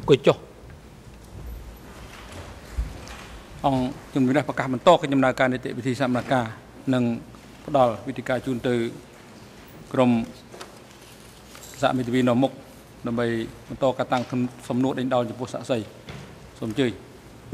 អង្គុយចុះអង្គជំនុំនេះប្រកាសបន្តកិច្ចដំណើរការនីតិវិធីសម្ដែងការនិងផ្ដល់វិធីការជូនទៅក្រមសហមេធាវីនៅមុខដើម្បីបន្តការតាំងសំណួរដេញដោលចំពោះសាក្សីសូមអញ្ជើញ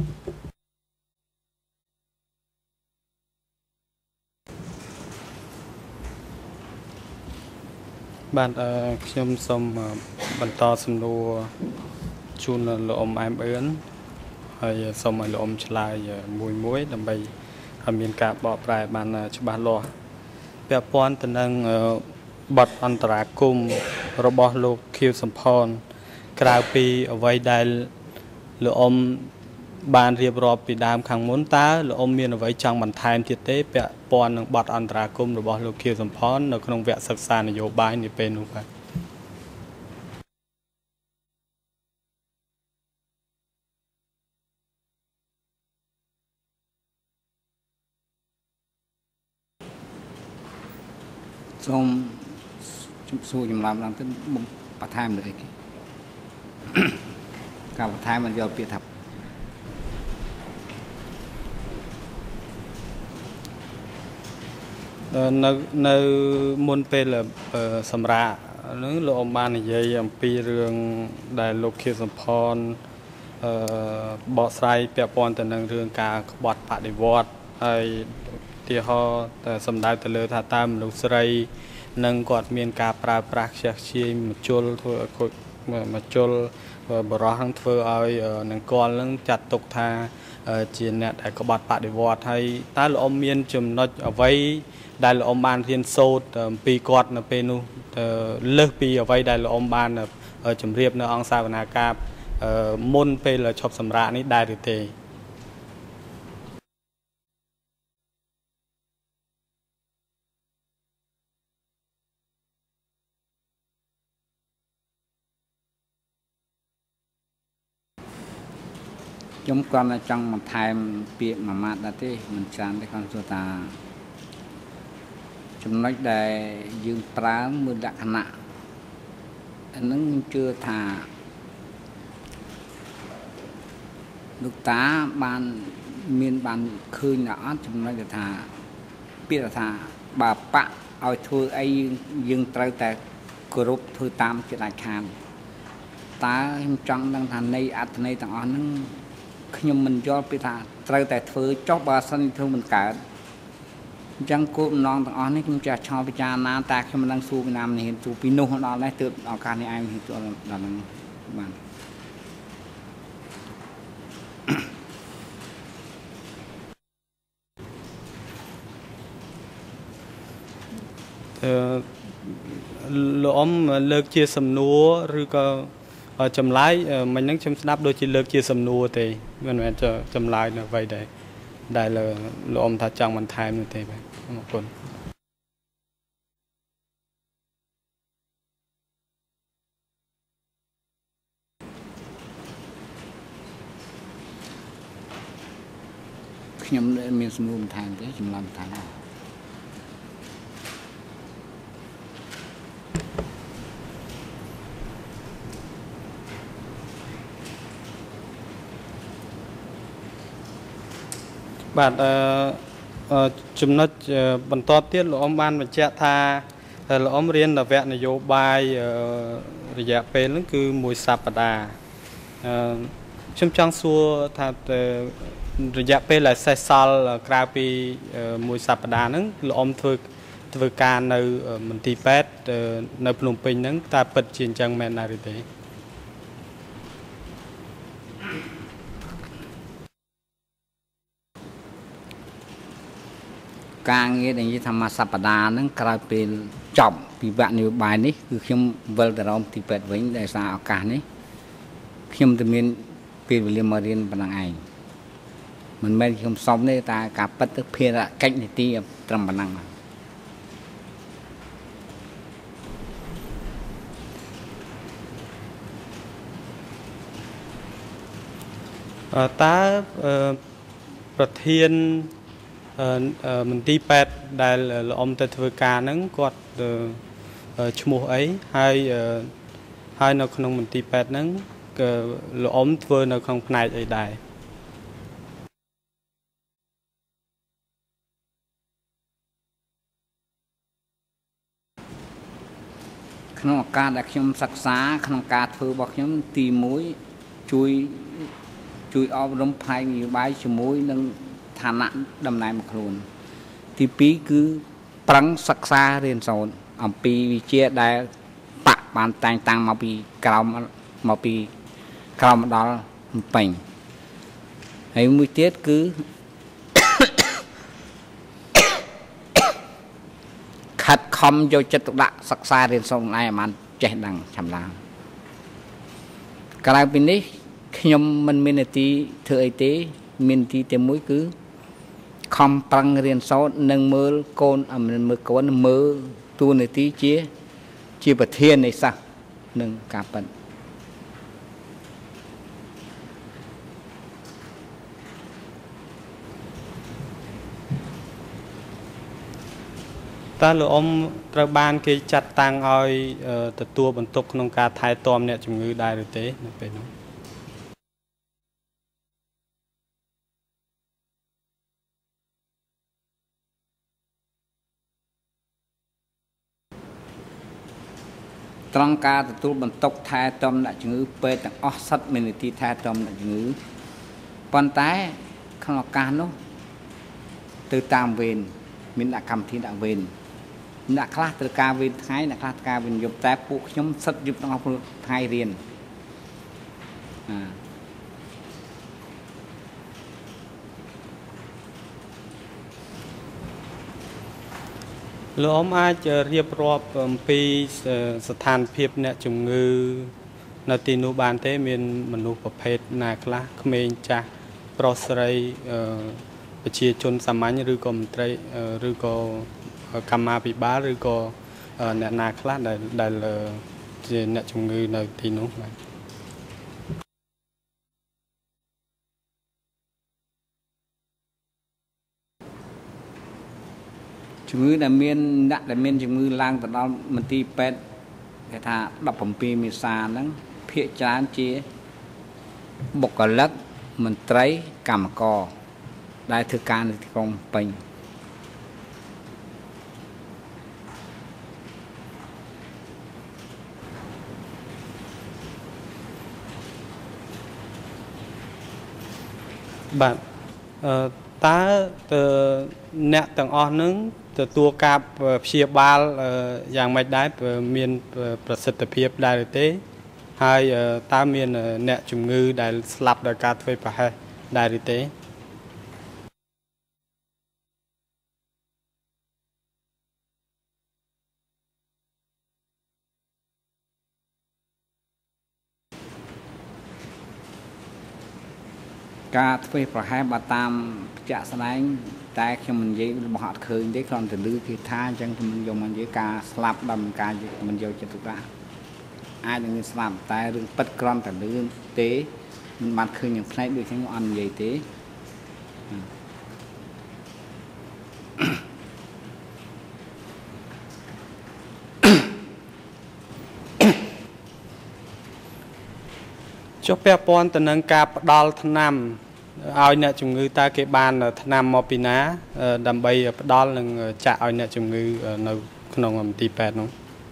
បាទខ្ញុំសូមបន្តសំណួរជូនលោកអ៊ំអែមអឿនហើយសូមឲ្យលោកអ៊ំឆ្លើយមួយដើម្បីឲ្យមានការបកប្រែបានច្បាស់លាស់ពាក់ព័ន្ធទៅនឹងបទអន្តរាគមរបស់លោកខៀវសំផនក្រៅពីអ្វីដែលលោកអ៊ំបានរៀបរាប់ពីដើមខាងមុនតើលោកអ៊ំមានអ្វីចង់បន្ថែមទៀតទេពាក់ព័ន្ធនឹងបទអន្តរាគមរបស់លោកខៀវសំផននៅក្នុងវគ្គសិក្សានយោបាយនាពេលនោះបាទសូមសួរចម្លើយម្ដងទៅបន្ថែមលើអីគេការបន្ថែមមិនយកពាក្យថានៅមុនពេលសម្រាប់នឹងលោកអ៊ំបាននិយាយអំពីរឿងដែលលោកខៀវសំផនបកស្រាយពាក់ព័ន្ធទៅនឹងរឿងការក្បត់បដិវត្តហើយទីហោសម្ដៅទៅលើថាតើមនុស្សស្រីនឹងគាត់មានការប្រើប្រាស់ខ្ជះខ្ជាយមជុលធ្វើឲ្យមជុលបរោះនឹងធ្វើឲ្យនឹងគាត់នឹងចាត់ទុកថាជាអ្នកដែលក្បត់បដិវត្តហើយតើលោកអ៊ំមានចំណុចអ្វីដែលលោកអ៊ំបានរៀនសូត្រអំពីគាត់នៅពេលនោះលើសពីអ្វីដែលលោកអ៊ំបានជម្រាបនៅអង្គសាវនាការមុនពេលឈប់សម្រាកនេះដែរឬទេខ្ញុំគាត់ចង់បន្ថែមពាក្យមួយម៉ាត់ដែរទេមិនច្រើនទេគាត់សួរថាចំណុចដែលយើងប្រើមើលលក្ខណៈអានឹងខ្ញុំជឿថាលោកតាបានឃើញដល់អត់ចំណុចថាពាក្យថាបើបាក់ឲ្យធ្វើអីយើងត្រូវតែគោរពធ្វើតាមជាដាច់ខាតតើខ្ញុំចង់ដឹងថានៃអត្ថន័យទាំងអស់ហ្នឹងខ្ញុំមិនយល់ពីថាត្រូវតែធ្វើចុះបើសិនធ្វើមិនកើតអញ្ចឹងគោលបំណងទាំងអស់នេះខ្ញុំចាស់ឆោពិចារណាតែខ្ញុំមិនដឹងសួរពីណាមិនហ៊ានសួរពីនោះដល់នេះទើបឱកាសនេះឯងហ៊ានសួរដល់ហ្នឹងបាទលោកអ៊ំលើកជាសំណួរឬក៏ចម្លើយមិញហ្នឹងខ្ញុំស្ដាប់ដូចជាលើកជាសំណួរទេមិនមែនចម្លើយនៅអ្វីដែលលោកអ៊ំថាចង់បន្ថែមនោះទេបាទអរគុណខ្ញុំមានសំណួរបន្ថែមទេចម្លើយបន្ថែមបាទចំណុចបន្តទៀតលោកអ៊ំបានបញ្ជាក់ថាលោកអ៊ំរៀនវគ្គនយោបាយរយៈពេលហ្នឹងគឺមួយសប្តាហ៍ខ្ញុំចង់សួរថារយៈពេលដែលសេសសល់ក្រៅពីមួយសប្តាហ៍ហ្នឹងលោកអ៊ំធ្វើការនៅមន្ទីរពេទ្យនៅភ្នំពេញហ្នឹងតើពិតជាអញ្ចឹងមែនដែរឬទេការងារដែលនិយាយថាមួយសប្តាហ៍ហ្នឹងក្រោយពេលចប់ពីវគ្គនយោបាយនេះគឺខ្ញុំវិលទៅរកទីពេទ្យវិញដោយសារឱកាសនេះខ្ញុំតែមានពេលវេលាមករៀនប៉ុណ្ណឹងឯងមិនមែនខ្ញុំសុំទេតែការពិតទៅភារកិច្ចនីតិត្រឹមប៉ុណ្ណឹងតើប្រធានមន្ទីរពេទ្យដែលលោកអ៊ំទៅធ្វើការហ្នឹងគាត់ឈ្មោះអីហើយនៅក្នុងមន្ទីរពេទ្យហ្នឹងលោកអ៊ំធ្វើនៅក្នុងផ្នែកអីដែរក្នុងឱកាសដែលខ្ញុំសិក្សាក្នុងការធ្វើរបស់ខ្ញុំទី1ជួយអប់រំផ្នែកនយោបាយជាមួយនឹងឋានៈតំណែងខ្លួនទី2គឺប្រឹងសិក្សារៀនសូត្រអំពីវិជ្ជាដែលបកបានតែងតាំងមកពីក្រោមមកដល់ពេញហើយមួយទៀតគឺខិតខំយកចិត្តទុកដាក់សិក្សារៀនសូត្រខ្លួនឯងឲ្យបានចេះដឹងចាំឡើងក្រៅពីនេះខ្ញុំមិនមាននីតិធ្វើអីទេមាននីតិតែមួយគឺខំប្រឹងរៀនសូត្រនិងមើលកូនមើលតួនាទីជាប្រធាននៃសិស្សនឹងការប៉ិនតើលោកអ៊ំត្រូវបានគេចាត់តាំងឲ្យទទួលបន្ទុកក្នុងការថែទាំអ្នកជំងឺដែរឬទេនៅពេលនោះត្រង់ការទទួលបន្ទុកថែទាំអ្នកជំងឺពេទ្យទាំងអស់សិតមាននីតិថែទាំអ្នកជំងឺប៉ុន្តែក្នុងឱកាសនោះទៅតាមវេនមានអ្នកកម្មវិធីដាក់វេនអ្នកខ្លះត្រូវការវេនថ្ងៃអ្នកខ្លះត្រូវការវេនយប់តែពួកខ្ញុំសិតយប់ទាំងអស់ថ្ងៃរៀនលោកអ៊ំអាចរៀបរាប់អំពីស្ថានភាពអ្នកជំងឺនៅទីនោះបានទេមានមនុស្សប្រភេទណាខ្លះក្មេងចាស់ប្រុសស្រីប្រជាជនសាមញ្ញឬក៏មន្ត្រីឬក៏កម្មាភិបាលឬក៏អ្នកណាខ្លះដែលជាអ្នកជំងឺនៅទីនោះបាទជំងឺដែលមានអ្នកដែលមានជំងឺឡើងទៅដល់មន្ទីរពេទ្យគេថា17មេសាហ្នឹងភាគច្រើនជាបុគ្គលិកមន្ត្រីកម្មករដែលធ្វើការនៅទីក្រុងពេញបាទតើអ្នកទាំងអស់ហ្នឹងទទួលការព្យាបាលយ៉ាងម៉េចដែរមានប្រសិទ្ធភាពដែរឬទេហើយតើមានអ្នកជំងឺដែលស្លាប់ដោយការធ្វើប្រហែសដែរឬទេការធ្វើប្រហែសបើតាមជាក់ស្ដែងតែខ្ញុំមិននិយាយរបស់អត់ឃើញទេគ្រាន់តែឮគេថាអញ្ចឹងខ្ញុំយកមកនិយាយការស្លាប់ដល់ការមិនយកចិត្តទុកដាក់អាចនឹងមានស្លាប់តែរឿងពិតគ្រាន់តែឮទេមិនបានឃើញនឹងផ្នែកដូចខ្ញុំអត់និយាយទេចុះពាក់ព័ន្ធទៅនឹងការផ្ដល់ថ្នាំឲ្យអ្នកជំងឺតើគេបានថ្នាំមកពីណាដើម្បីផ្ដល់និងចាក់ឲ្យអ្នកជំងឺនៅក្នុងមន្ទីរពេទ្យនោះ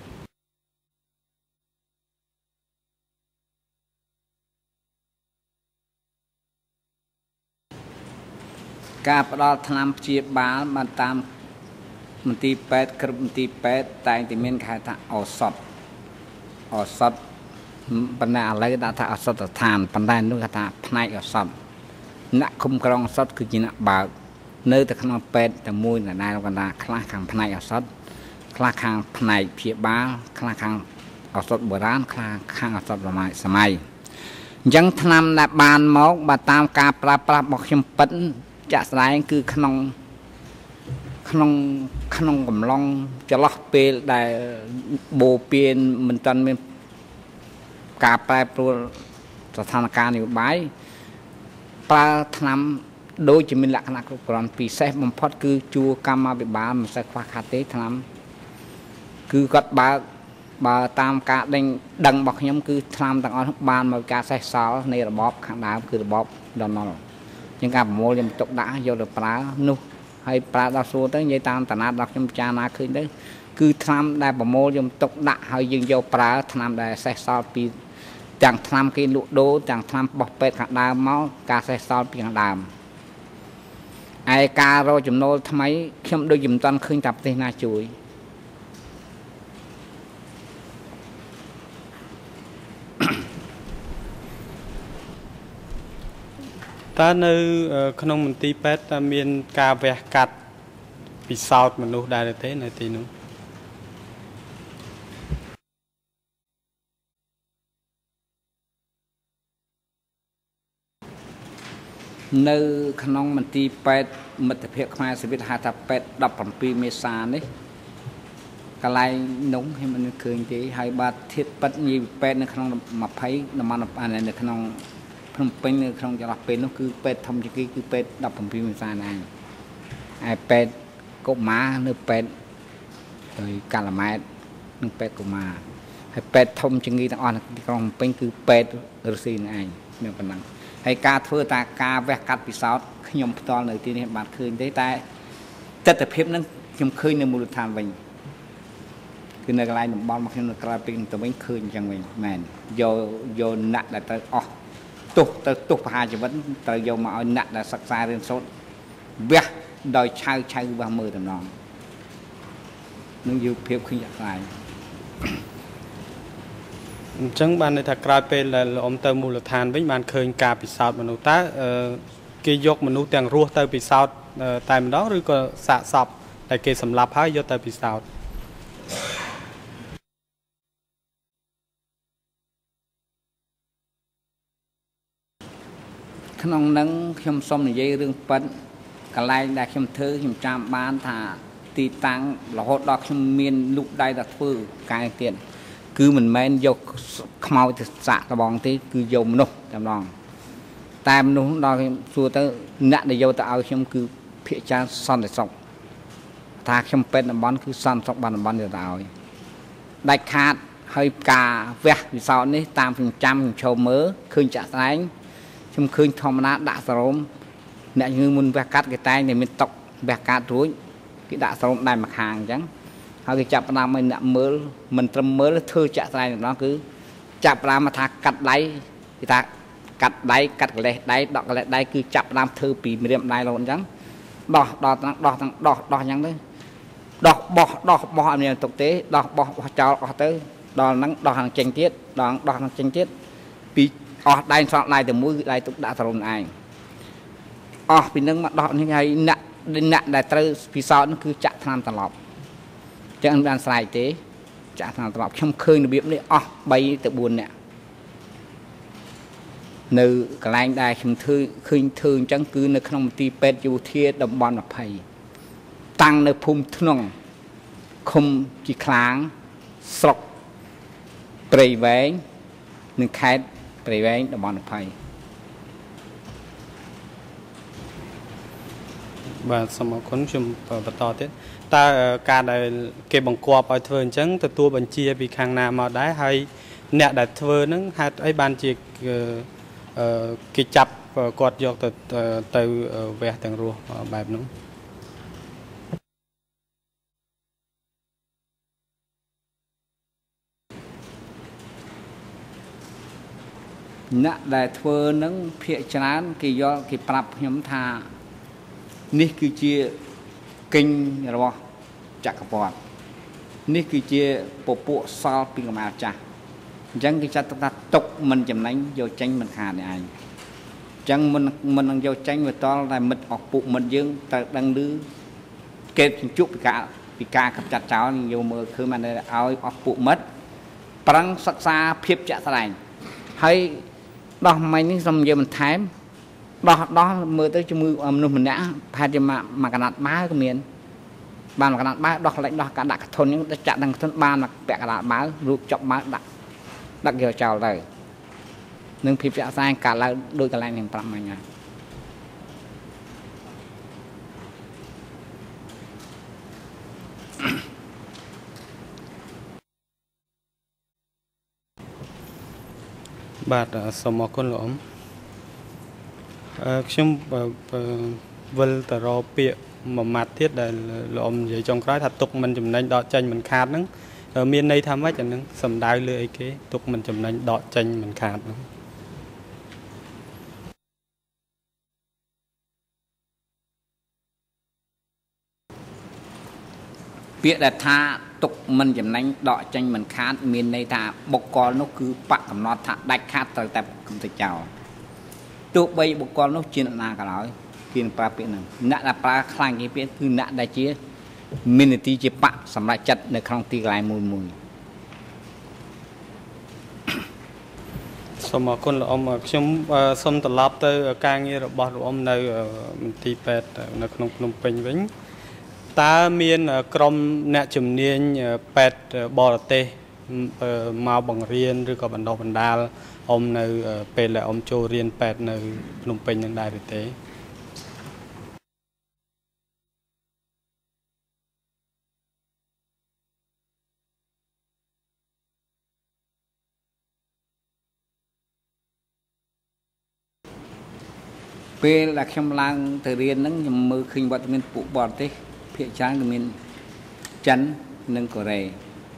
ការផ្ដល់ថ្នាំព្យាបាលបានតាមមន្ទីរពេទ្យគ្រប់មន្ទីរពេទ្យតែងតែមានគេហៅថាឱសថប៉ុន្តែឥឡូវដាក់ថាឱសថស្ថានប៉ុន្តែនោះគេថាផ្នែកឱសថអ្នកគុំក្រងឱសថគឺជាអ្នកបើកនៅតែក្នុងពេទ្យតែមួយណាដែលកណ្ដាលខ្លះខាងផ្នែកឱសថខ្លះខាងផ្នែកព្យាបាលខ្លះខាងឱសថបុរាណខ្លះខាងឱសថសម័យអញ្ចឹងថ្នាំដែលបានមកបើតាមការប្រើប្រាស់របស់ខ្ញុំពិតចាក់ស្ដែងគឺក្នុងកំឡុងចន្លោះពេលដែលបូព៌ាមិនទាន់មានការប្រែប្រួលស្ថានភាពនយោបាយប្រើថ្នាំដូចជាមានលក្ខណៈគ្រប់គ្រាន់ពិសេសបំផុតគឺជួរកម្មាភិបាលមិនសូវខ្វះខាតទេថ្នាំគឺគាត់បើក bà tam cả đành đằng bọc nhóm cứ tham tặng on ban mà cả xe sáu này là bóp kháng đá cứ là bóp đòn nó nhưng cả mô liêm tục đã vô được prá nu hay prá đọc số tới như tam tàn át đọc trong cha ná khơi đấy cứ tham đại bảo mô liêm tục đã hay dừng vô prá tham đại xe sáu pi chẳng tham cái lụ đô chẳng tham bọc bệt kháng đá máu cả xe sáu pi kháng đá ai ca rồi chùm nô tham ấy không đôi dùm toàn khơi tập thế na chuối ta nơi khung mình ti pet ta miền cà vẹt cắt bị sao mình nuôi đại được thế này thì nữa nơi khung mình ti pet mật tập hiện khai sự biết hai tập pet đập bằng pi mê sa đấy cái lai nóng hay mình cười thế hai ba thiết bất nhiều pet nơi khung mà thấy là mà anh này khung không pin không cho là pin nó cứ pet thông cho cái cứ pet đập bằng phim xa này ai pet cột má nó pet rồi cả là mát nó pet cột má hay pet thông cho người ta on còn pin cứ pet rồi xin này mình còn năng hay ca thưa ta ca vẽ cắt bị sót nhom to lời tiên hiện bạn khơi thế ta tất tập hiệp nó nhom khơi nơi mùa tham mình cứ nơi cái này nó bom mà khi nó cài pin tụi mình khơi chẳng mình mền do nặng là tới tục hai chỉ vẫn tới dầu mà nặng là sắc xa lên sốt vẽ đòi chai vào mưa tầm nòng nó yêu phiêu khi nhặt lại chẳng ban này thật ra bên là ông tơ mù lật than với ban khơi cà bị sao mà nô ta cái dọc mà nô tiền ruột tơ bị sao tại mình đó rồi có xạ sập tại cái sầm lạp hay do tơ bị sao không nắng không xong này dây rương bận cả lại đã không thơ không chạm bán thả tì tăng là hốt đó không miên lúc đây là thưa cái tiền cứ mình men vô mau thì xạ cái bóng tí cứ vô mình nục làm đòn tai mình nục đó xua tới nặng để vô tạo không cứ phía cha son để sọc ta không bên làm bón cứ son sọc bàn làm bón để tạo đại khát hơi cà vẹt vì sao đấy tam phần trăm châu mớ khơi chả đánh trong khơi thòng nát đã sớm nè như muốn vẽ cắt cái tay này mình tọc vẽ cắt rồi cái đã sớm đài mặt hàng chẳng họ cái chập làm mình nạm mớ mình trầm mớ thưa chặt tay nó cứ chập làm mà thà cắt đáy thì ta cắt lệ đáy đọt lệ đáy cứ chập làm thưa bị mềm đáy luôn chẳng đỏ nhắn đấy đỏ bỏ anh em thực tế đỏ bỏ cho tới đỏ nắng đỏ hàng tranh tiết đỏ hàng tranh tiết bị đây soạn lại từ mũi đây cũng đã rồi này vì nâng mặt đỏ như này nặng đại từ vì sao nó cứ chặt tham tàn lọc chẳng đang xài thế chặt tham tàn lọc không khơi nó biết đấy bay từ buồn nè nữ cái anh đại không khơi thương chẳng cứ nó không ti pet dù thiê đồng bọn mà phải tăng nó phun thùng không chỉ kháng sọc bầy vé nên khai bầy vé đồng bọn mà phải và xong rồi con chùm bật to thế ta cả đại cái bằng quạt ở thường chẳng từ tua bằng chia bị hàng nào mà đá hay nẹt đại thường nó hay ấy ban chỉ cái chập quạt dọc từ về tầng rùa bài nó nãy đại thường nó phía chán cái do cái prap nhóm tha ní cứ chia kinh rồi chặt cái bọt ní cứ chia bộ bộ sao pin mà chặt chẳng cái chặt ta tục mình chấm đánh vô tranh mình hà này anh chẳng mình đang vô tranh người to là mình học bộ mình dương ta đang lư kết chụp cả vì cả cặp chặt cháu nhiều mơ khi mà đây áo học bộ mất prang sắc xa phiếp chặt này hay đó mày ní xong giờ mình thém đó mơ tới cho mưa nó mình đã phải cho mà cái nát má của miền bàn mà cái nát má đó lạnh đó cả đặt thôn những chặt đằng thôn ban mà bẹ cái nát má ruột chọc má đặt giờ chào đời nhưng phim sẽ sang cả là đôi cái này niềm tâm mình à បាទសូមអរគុណលោកអ៊ំខ្ញុំវិលទៅរកពាក្យមួយម៉ាត់ទៀតដែលលោកអ៊ំនិយាយចុងក្រោយថាទុកមិនចំណេញដកចេញមិនខាតហ្នឹងមានន័យថាម៉េចអានឹងសំដៅលើអីគេទុកមិនចំណេញដកចេញមិនខាតហ្នឹងពាក្យដែលថាទុកមិនចំណេញដកចេញមិនខាតមានន័យថាបុគ្គលនោះគឺបកកំណត់ថាដាច់ខាតត្រូវតែកំទេចចោលទោះបីបុគ្គលនោះជាអ្នកណាក៏ដោយគេនឹងប្រើពាក្យហ្នឹងអ្នកដែលប្រើខ្លាំងគេពាក្យគឺអ្នកដែលជាមាននីតិជាបកសម្រាប់ចិត្តនៅក្នុងទីកន្លែងមួយសូមអរគុណលោកអ៊ំខ្ញុំសូមត្រឡប់ទៅការងាររបស់លោកអ៊ំនៅមន្ទីរពេទ្យនៅក្នុងភ្នំពេញវិញតើមានក្រុមអ្នកជំនាញពេទ្យបរទេសមកបង្រៀនឬក៏បណ្ដុះបណ្ដាលអ៊ំនៅពេលដែលអ៊ំចូលរៀនពេទ្យនៅភ្នំពេញនឹងដែរឬទេពេលដែលខ្ញុំឡើងទៅរៀនហ្នឹងខ្ញុំមើលឃើញវត្តមានពួកបរទេសភាគច្រើនគឺមានចិននិងកូរ៉េ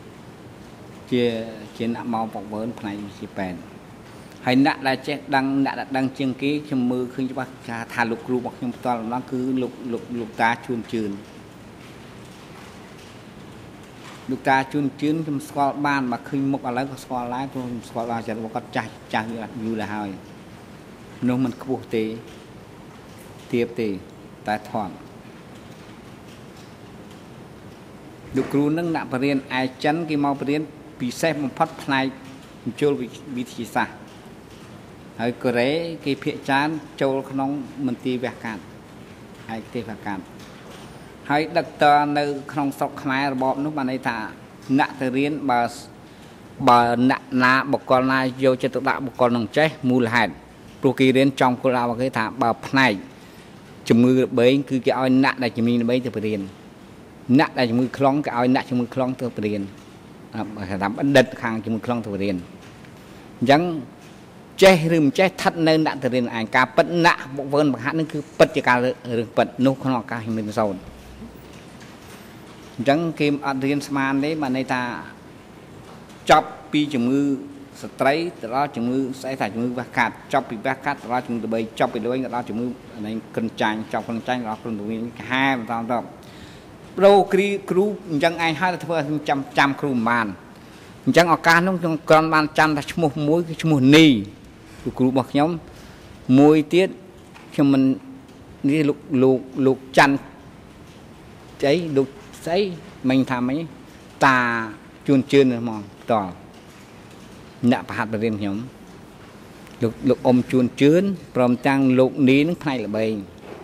ជាអ្នកមកបង្វឹកផ្នែកវិទ្យាពេទ្យហើយអ្នកដែលចេះដឹងអ្នកដែលដឹងជាងគេខ្ញុំមើលឃើញច្បាស់ថាលោកគ្រូរបស់ខ្ញុំផ្ទាល់ម្ដងគឺលោកតាជួនជឿនលោកតាជួនជឿនខ្ញុំស្គាល់បានមកឃើញមុខឥឡូវក៏ស្គាល់ដែរព្រោះខ្ញុំស្គាល់បានច្រើនគាត់ចាស់យូរទៅហើយនោះមិនខ្ពស់ទេទៀបទេតែធន់លោកគ្រូនឹងអ្នកបរិញ្ញាឯចិនគេមកបរិញ្ញាពិសេសបំផុតផ្នែកបញ្ចូលវិទ្យាសាស្ត្រហើយកូរ៉េគេភាគច្រើនចូលក្នុងមន្ទីរវះកាត់ឯកទេសវះកាត់ហើយដឹកតនៅក្នុងស្រុកខ្មែររបបនោះបានន័យថាអ្នកទៅរៀនបើអ្នកណាបកលណាយកចិត្តទុកដាក់បកលនឹងចេះមូលហេតុព្រោះគេរៀនចំគោលដៅរបស់គេថាបើផ្នែកជំងឺរបេងគឺគេឲ្យអ្នកដែលជំងឺរបេងទៅបរៀនអ្នកដែលជំងឺខ្លងគេឲ្យអ្នកជំងឺខ្លងទៅបរៀនគេថាបណ្ឌិតខាងជំងឺខ្លងទៅបរៀនអញ្ចឹងចេះឬមិនចេះស្ថិតនៅអ្នកទៅរៀនឯងការពិតអ្នកបុកវើបង្ហាត់នឹងគឺពិតជាការរឿងពិតនោះក្នុងឱកាសមានសូន្យអញ្ចឹងគេអត់រៀនស្មានទេបានន័យថាចប់ពីជំងឺស្ត្រីទៅដល់ជំងឺស្អីថាជំងឺវះកាត់ចប់ពីវះកាត់ទៅដល់ជំងឺល្បីចប់ពីល្បីទៅដល់ជំងឺនៃគ្រុនចាញ់ចប់គ្រុនចាញ់ដល់គ្រុនទ្វីកាហាបន្តប្រូគ្រូអញ្ចឹងឯងហើយទៅធ្វើឲ្យខ្ញុំចាំគ្រូមិនបានអញ្ចឹងឱកាសនោះខ្ញុំគ្រាន់បានចាំថាឈ្មោះមួយគឺឈ្មោះនីគឺគ្រូរបស់ខ្ញុំមួយទៀតខ្ញុំមិននេះលោកច័ន្ទស្អីលោកស្អីមិញថាមិញតាជួនជឿនហ្មងតអ្នកប្រហាត់បរិញ្ញាខ្ញុំលោកអ៊ំជួនជឿនព្រមទាំងលោកនីនឹងផ្នែកល្បែង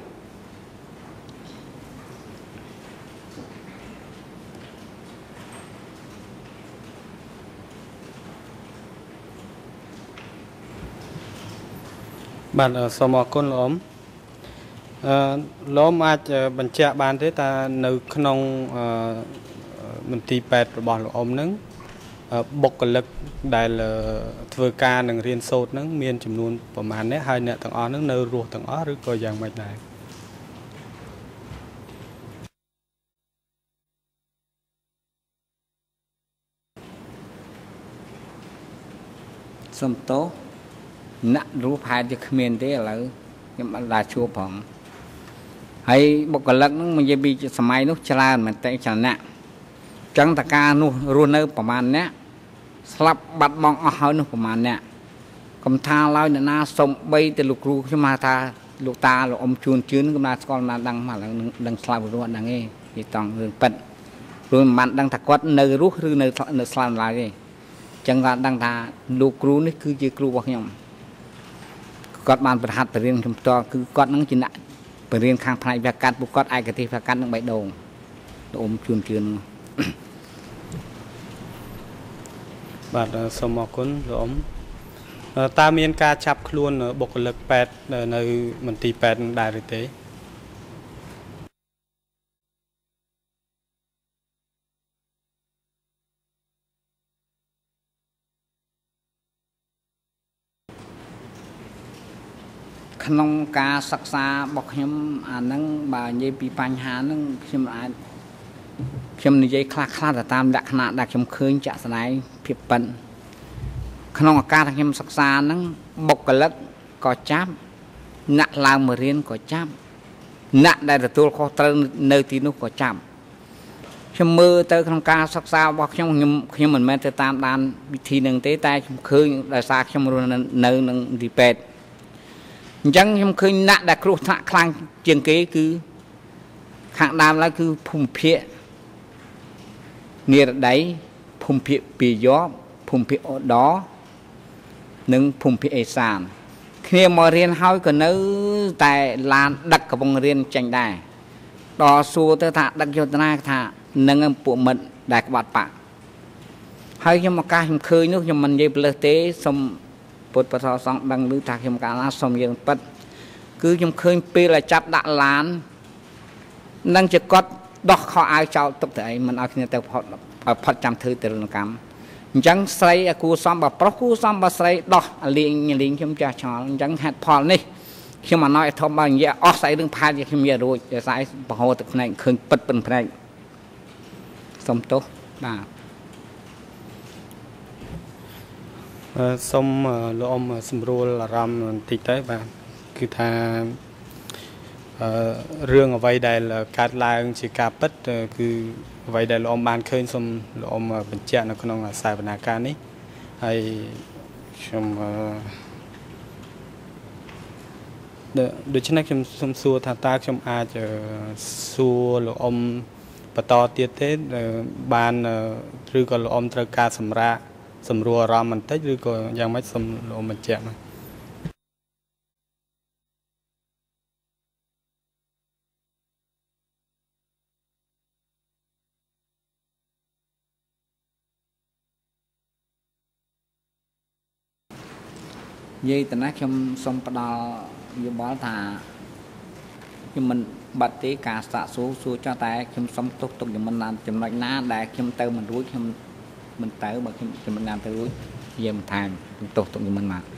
បាទសូមអរគុណលោកអ៊ំលោកអ៊ំអាចបញ្ជាក់បានទេថានៅក្នុងមន្ទីរពេទ្យរបស់លោកអ៊ំហ្នឹងបុគ្គលិកដែលធ្វើការនឹងរៀនសូត្រហ្នឹងមានចំនួនប្រមាណនេះហើយអ្នកទាំងអស់ហ្នឹងនៅរស់ទាំងអស់ឬក៏យ៉ាងម៉េចដែរសំទោសអ្នករស់ផែនជាគ្មានទេឥឡូវខ្ញុំអត់ដាជួបផងហើយបុគ្គលិកហ្នឹងនិយាយពីសម័យនោះច្រើនមែនតើច្រើនណាស់អញ្ចឹងតការនោះរស់នៅប្រហែលអ្នកស្លាប់បាត់បង់អស់ហើយនោះប្រហែលអ្នកកំថាឡើយអ្នកណាសំបីទៅលោកគ្រូខ្ញុំថាលោកតាលោកអ៊ំជួនជឿនកំណាស្គាល់ណាដឹងមកឥឡូវដឹងស្លាប់រស់អត់ដឹងទេនិយាយតង់រឿងប៉ិតព្រោះមិនបានដឹងថាគាត់នៅរស់ឬនៅស្លាប់ឡើយទេអញ្ចឹងគាត់ដឹងថាលោកគ្រូនេះគឺជាគ្រូរបស់ខ្ញុំគាត់បានប្រហាត់បរិញ្ញាខ្ញុំផ្ទាល់គឺគាត់នឹងជាអ្នកបរិញ្ញាខាងផ្នែកវះកាត់ពួកគាត់ឯកទេសវះកាត់នឹងបៃដងលោកអ៊ំជួនជឿនបាទសូមអរគុណលោកអ៊ំតើមានការចាប់ខ្លួនបុគ្គលិកពេទ្យនៅមន្ទីរពេទ្យនឹងដែរឬទេขนมกาศักษาบอกยมอันนั้นบ่าเยปีปัญหานั้นยมอาจยมในใจคลาคลาแต่ตามดักขณะดักยมคืนจะสลายเพียบปันขนมกาทางยมศักษานั้นบกกระลัดก่อจับนักลาวมาเรียนก่อจับนักได้แต่ตัวเขาเติมเนตีนุก่อจับชมมือเตอขนมกาศักษาบอกยมเหมือนแม่เตอตามด้านวิธีหนึ่งเตะแต่ยมคืนได้ซากยมรุนเนหนึ่งดีเป็ดยังยมคืนนักได้ครูทักคลางเจียงเก๋คือข้างดามแล้วคือพุ่มเพียเนียร์ได้พุ่มเพียปียอพุ่มเพียอดอหนึ่งพุ่มเพียเอสานเขียมาเรียนเฮาก็เนื้อแต่ลานดักกับวงเรียนจังได้ต่อสู้เตอถาดักโยธนาถาหนึ่งปุ่มมันได้กบาดปากให้ยมกายยมเคยนึกยมมันเย็บเลือดเตะสมปดประทอสองดังหรือถากยมกาลาสมยังปัดคือยมเคยปีละจับดักลานนั่งจะกดดอกคออายเจ้าตกแต่มันเอาเนี่ยแต่พอจำถือแต่ละกรรมยังใส่กูซ้อมแบบเพราะกูซ้อมแบบใส่ดอกเลี้ยงชมจ่าชอยังหัดพอนี่khi mà nói thom bao nhiêu ở sai đường phai thì khi giờ rồi giờ sai bảo hộ thực này khơi bật bật này xong tốt bà xong lo om sầm rô là ram tịt đấy bà cứ tha riêng ở vay đây là cát lai chỉ cà pất cứ vay đây là om ban khơi xong là om bệnh trạng nó còn là xài bệnh can ấy hay xongโดยฉะนั้นខ្ញុំសួរថាតើខ្ញុំអាចសួរលោកអ៊ំបន្តទៀតទេបានឬក៏លោកអ៊ំត្រូវការសម្រាប់សម្រួលអារម្មណ៍បន្តិចឬក៏យ៉ាងម៉េចសូមលោកអ៊ំបញ្ជាក់មកនិយាយទៅណាខ្ញុំសូមផ្ដល់យោបល់ថាខ្ញុំមិនបាត់ទេការសាកសួរសួរចោះតែខ្ញុំសូមទុកខ្ញុំមិនបានចំណុចណាដែលខ្ញុំទៅមិនរួចខ្ញុំមិនទៅបើខ្ញុំមិនបានទៅរួចនិយាយមិនថែមទុកខ្ញុំមិនមក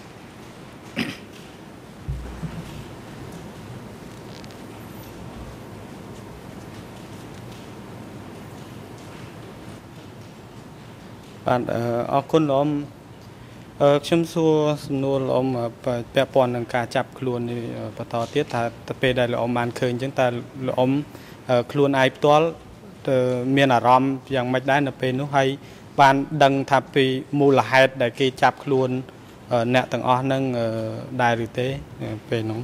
បាទអរគុណលោកអ៊ំខ្ញុំសួរសំណួរលោកអ៊ំពាក់ព័ន្ធនឹងការចាប់ខ្លួននេះបន្តទៀតថាទៅពេលដែលលោកអ៊ំបានឃើញអញ្ចឹងតើលោកអ៊ំខ្លួនឯងផ្ទាល់ទៅមានអារម្មណ៍យ៉ាងម៉េចដែរនៅពេលនោះហើយបានដឹងថាពីមូលហេតុដែលគេចាប់ខ្លួនអ្នកទាំងអស់ហ្នឹងដែរឬទេពេលនោះ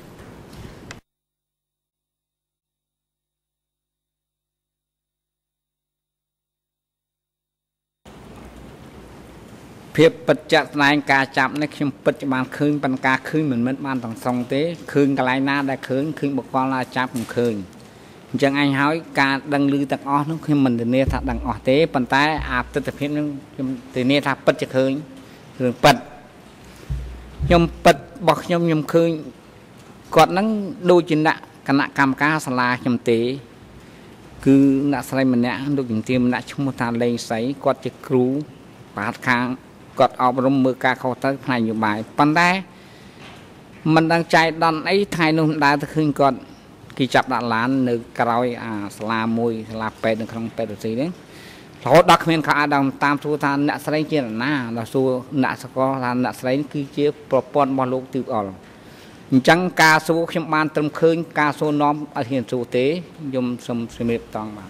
ភាពបច្ចៈស្ដែងការចាប់នេះខ្ញុំពិតជាបានឃើញប៉ុន្តែការឃើញមិនបានទាំងស្រុងទេឃើញកន្លែងណាដែលឃើញបុគ្គលណាចាប់ខ្ញុំឃើញអញ្ចឹងអញហើយការដឹងឮទាំងអស់នោះខ្ញុំមិនធានាថាដឹងអស់ទេប៉ុន្តែអាទិដ្ឋភាពនឹងខ្ញុំធានាថាពិតជាឃើញរឿងពិតខ្ញុំពិតរបស់ខ្ញុំឃើញគាត់នឹងដូចជាអ្នកគណៈកម្មការសាលាខ្ញុំទេគឺអ្នកស្រីម្នាក់លោកជំទាវម្នាក់ឈ្មោះថាលេងសីគាត់ជាគ្រូបាតខាងគាត់អប់រំមើលការខុសត្រូវផ្នែកនយោបាយប៉ុន្តែមិនដឹងចៃដន្យអីថ្ងៃនោះមិនដើរទៅឃើញគាត់គេចាប់ដាក់ឡាននៅក្រោយអាសាលាមួយសាលាពេទ្យនៅក្នុងពេទ្យស៊ីហ្នឹងរហូតដល់គ្មានខោអាដើមតាមសួរថាអ្នកស្រីជាណាដល់សួរអ្នកសកលថាអ្នកស្រីគឺជាប្រព័ន្ធរបស់លោកទិវអល់អញ្ចឹងការសួរខ្ញុំបានត្រឹមឃើញការសួរនាំអត់ហ៊ានសួរទេខ្ញុំសូមជំរាបតង់បាទ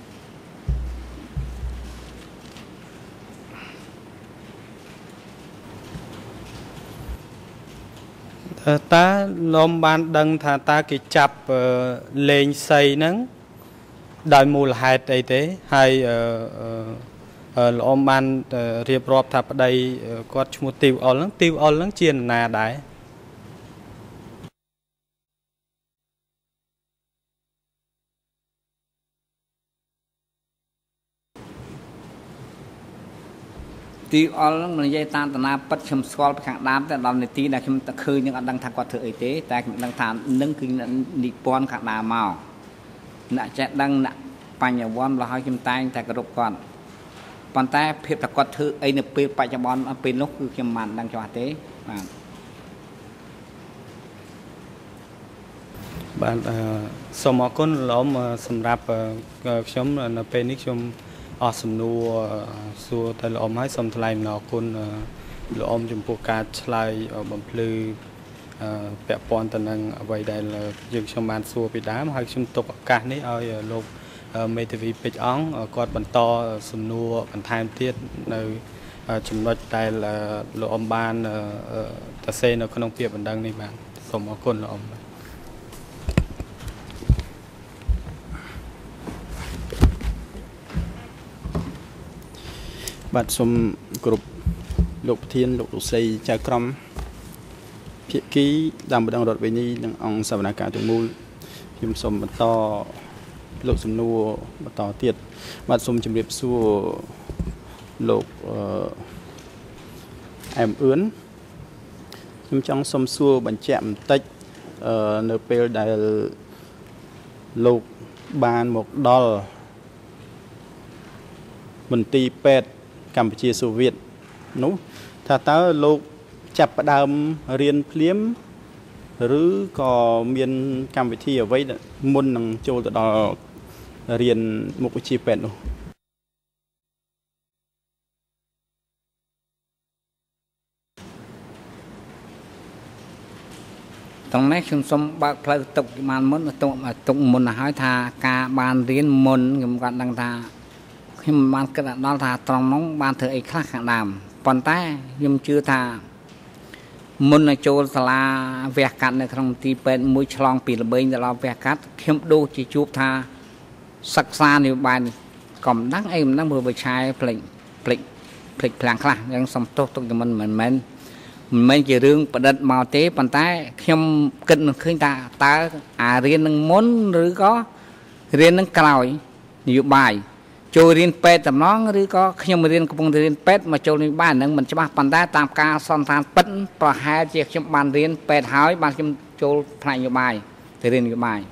តើលោកបានដឹងថាតើគេចាប់លេងសីហ្នឹងដោយមូលហេតុអីទេហើយលោកបានរៀបរាប់ថាប្តីគាត់ឈ្មោះទីវអុលហ្នឹងជានរណាដែរទីអល់នឹងនិយាយតាមតាណាប៉ិតខ្ញុំស្គាល់ពីខាងដើមតែដល់នាទីដែលខ្ញុំឃើញនឹងអត់ដឹងថាគាត់ធ្វើអីទេតែខ្ញុំដឹងថានឹងគឺនិពន្ធខាងដើមមកអ្នកចេះដឹងអ្នកបញ្ញវន្តរបស់ខ្ញុំតែងតែគោរពគាត់ប៉ុន្តែភាពតែគាត់ធ្វើអីនៅពេលបច្ចុប្បន្នពេលនោះគឺខ្ញុំមិនដឹងច្បាស់ទេបាទបាទសូមអរគុណលោកសម្រាប់ខ្ញុំនៅពេលនេះខ្ញុំអស់សំណួរសួរទៅលោកហើយសូមថ្លែងអំណរគុណលោកចំពោះការឆ្លើយបំភ្លឺពាក់ព័ន្ធទៅនឹងអ្វីដែលយើងខ្ញុំបានសួរពីដើមហើយខ្ញុំទុកឱកាសនេះឲ្យលោកមេធាវីពេជ្រអង្គគាត់បន្តសំណួរបន្ថែមទៀតនៅចំណុចដែលលោកបានសរសេរនៅក្នុងពាក្យបណ្ដឹងនេះបាទសូមអរគុណលោកបាទសូមគ្រប់លោកប្រធានលោកលោកស្រីចៅក្រមភាគីតាមបណ្ដឹងរដ្ឋវិនីនិងអង្គសវនកម្មទាំងមូលខ្ញុំសូមបន្តលោកសំណួរបន្តទៀតបាទសូមជម្រាបសួរលោកអែមអឿនខ្ញុំចង់សូមសួរបញ្ជាក់បន្តិចនៅពេលដែលលោកបានមកដល់មន្ទីរពេទ្យកម្ពុជាសូវៀតនោះថាតើលោកចាប់ផ្ដើមរៀនភ្លាមឬក៏មានកម្មវិធីអ្វីមុននឹងចូលទៅដល់រៀនមុខវិជ្ជាពេទ្យនោះត្រង់នេះខ្ញុំសូមបើកផ្លូវទុកបានមុនទុកមុនឲ្យថាការបានរៀនមុនខ្ញុំគាត់ដឹងថាខ្ញុំបានគិតដល់ថាត្រង់នោះបានធ្វើអីខ្លះខាងដើមប៉ុន្តែខ្ញុំជឿថាមុននឹងចូលសាលាវះកាត់នៅក្នុងទីពេទ្យមួយឆ្លងពីល្បែងទៅដល់វះកាត់ខ្ញុំដូចជាជួបថាសិក្សានយោបាយកំដឹងអីមិនដឹងព្រោះវាឆាយផ្លេចផ្លាំងខ្លះយ៉ាងសំទោសទុកតែមិនមែនជារឿងប្រឌិតមកទេប៉ុន្តែខ្ញុំគិតមិនឃើញថាតើអារៀននឹងមុនឬក៏រៀននឹងក្រោយនយោបាយចូលរៀនពេទ្យតំណងឬក៏ខ្ញុំរៀនកំពុងរៀនពេទ្យមកចូលនេះបាននឹងមិនច្បាស់ប៉ុន្តែតាមការសន្និដ្ឋានពិតប្រហែលជាខ្ញុំបានរៀនពេទ្យហើយបានខ្ញុំចូលផ្នែកនយោបាយទៅរៀននយោបាយ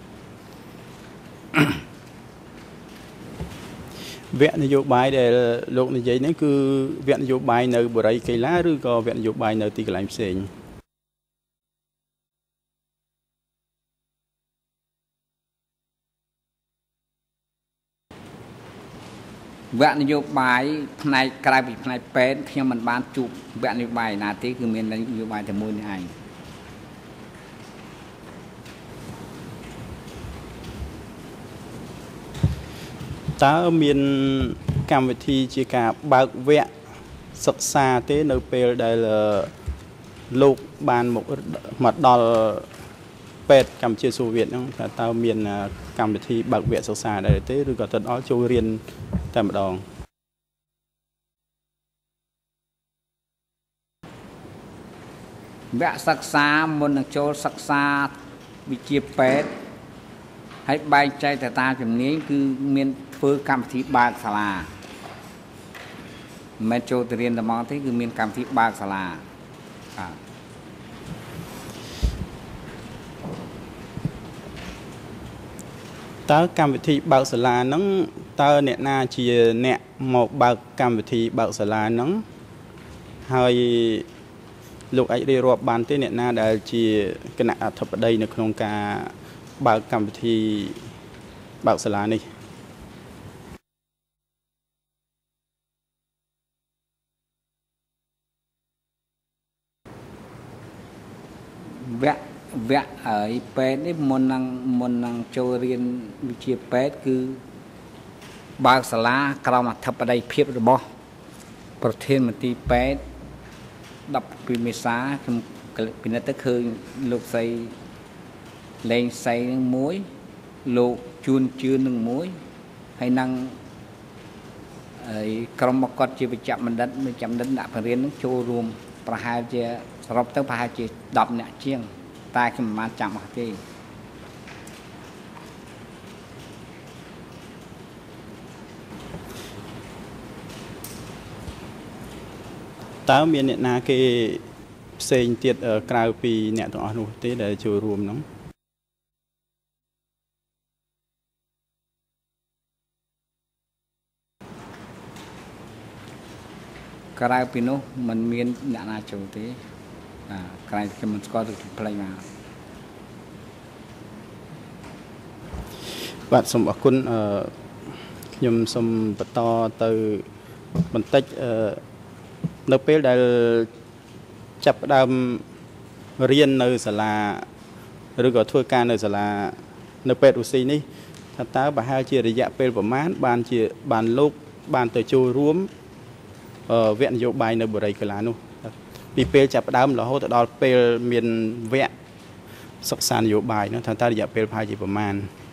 វគ្គនយោបាយដែលលោកនិយាយនេះគឺវគ្គនយោបាយនៅបរិយាកីឡាឬក៏វគ្គនយោបាយនៅទីកន្លែងផ្សេងវគ្គនយោបាយផ្នែកក្រៅពីផ្នែកពេទ្យខ្ញុំមិនបានជួបវគ្គនយោបាយណាទេគឺមាននយោបាយតែមួយនេះឯងតើមានកម្មវិធីជាការបើកវគ្គសិក្សាទេនៅពេលដែលលោកបានមកដល់ពេទ្យកម្ពុជាសូវៀតហ្នឹងថាតើមានកម្មវិធីបើកវគ្គសិក្សាដែរទេឬក៏ទៅដល់ចូលរៀនតែម្ដងវគ្គសិក្សាមុននឹងចូលសិក្សាវិជ្ជាពេទ្យហើយបែងចែកទៅតាមជំនាញគឺមានធ្វើកម្មវិធីបើកសាលាមិនមែនចូលទៅរៀនតែមកទេគឺមានកម្មវិធីបើកសាលាតើកម្មវិធីបើកសាលាហ្នឹងតើអ្នកណាជាអ្នកមកបើកកម្មវិធីបើកសាលាហ្នឹងហើយលោកអាចរៀបរាប់បានទេអ្នកណាដែលជាគណៈអធិបតីនៅក្នុងការបើកកម្មវិធីបើកសាលានេះវគ្គឲ្យពេទ្យនេះមុននឹងចូលរៀនវិជ្ជាពេទ្យគឺបើកសាលាក្រមអធិបតីភាពរបស់ប្រធានមន្ត្រីពេទ្យ12មេសាខ្ញុំពិនិត្យទៅឃើញលោកស្រីលេងសៃនឹងមួយលោកជួនជឿននឹងមួយហើយនឹងក្រុមមកគាត់ជាវិជ្ជបណ្ឌិតដាក់បរិញ្ញាបត្រនឹងចូលរួមប្រហែលជាសរុបទៅប្រហែលជា10នាក់ជាងតែខ្ញុំមិនបានចាំអស់ទេតើមានអ្នកណាគេផ្សេងទៀតក្រៅពីអ្នកទាំងអស់នោះទេដែលចូលរួមនោះក្រៅពីនោះมันមានអ្នកណាចូលទេក្រៅខ្ញុំមិនស្គាល់ទៅផ្លេចមកបាទសូមអរគុណខ្ញុំសូមបន្តទៅបន្តិចនៅពេលដែលចាប់ផ្ដើមរៀននៅសាលាឬក៏ធ្វើការនៅសាលានៅពេទ្យរុស្ស៊ីនេះថាតើប្រហែលជារយៈពេលប្រមាណបានលោកបានទៅចូលរួមវគ្គនយោបាយនៅបូរីកូឡានោះពីពេលចាប់ផ្ដើមរហូតដល់ពេលមានវគ្គសិក្សានយោបាយនោះថាតើរយៈពេលប្រហែលជាប្រមាណ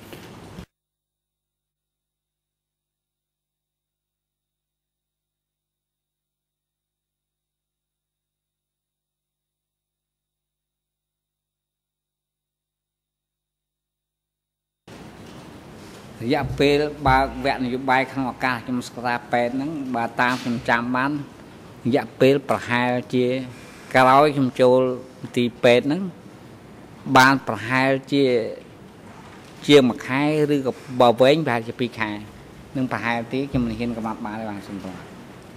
រយៈពេលបើកវគ្គនយោបាយក្នុងឱកាសខ្ញុំសិក្សាពេទ្យហ្នឹងបើតាមខ្ញុំចាំបានរយៈពេលប្រហែលជាក្រោយខ្ញុំចូលទីពេទ្យហ្នឹងបានប្រហែលជា1ខែឬក៏បើវែងប្រហែលជា2ខែនឹងប្រហែលទីខ្ញុំមិនហ៊ានកំណត់បានទេបាទសូមទោស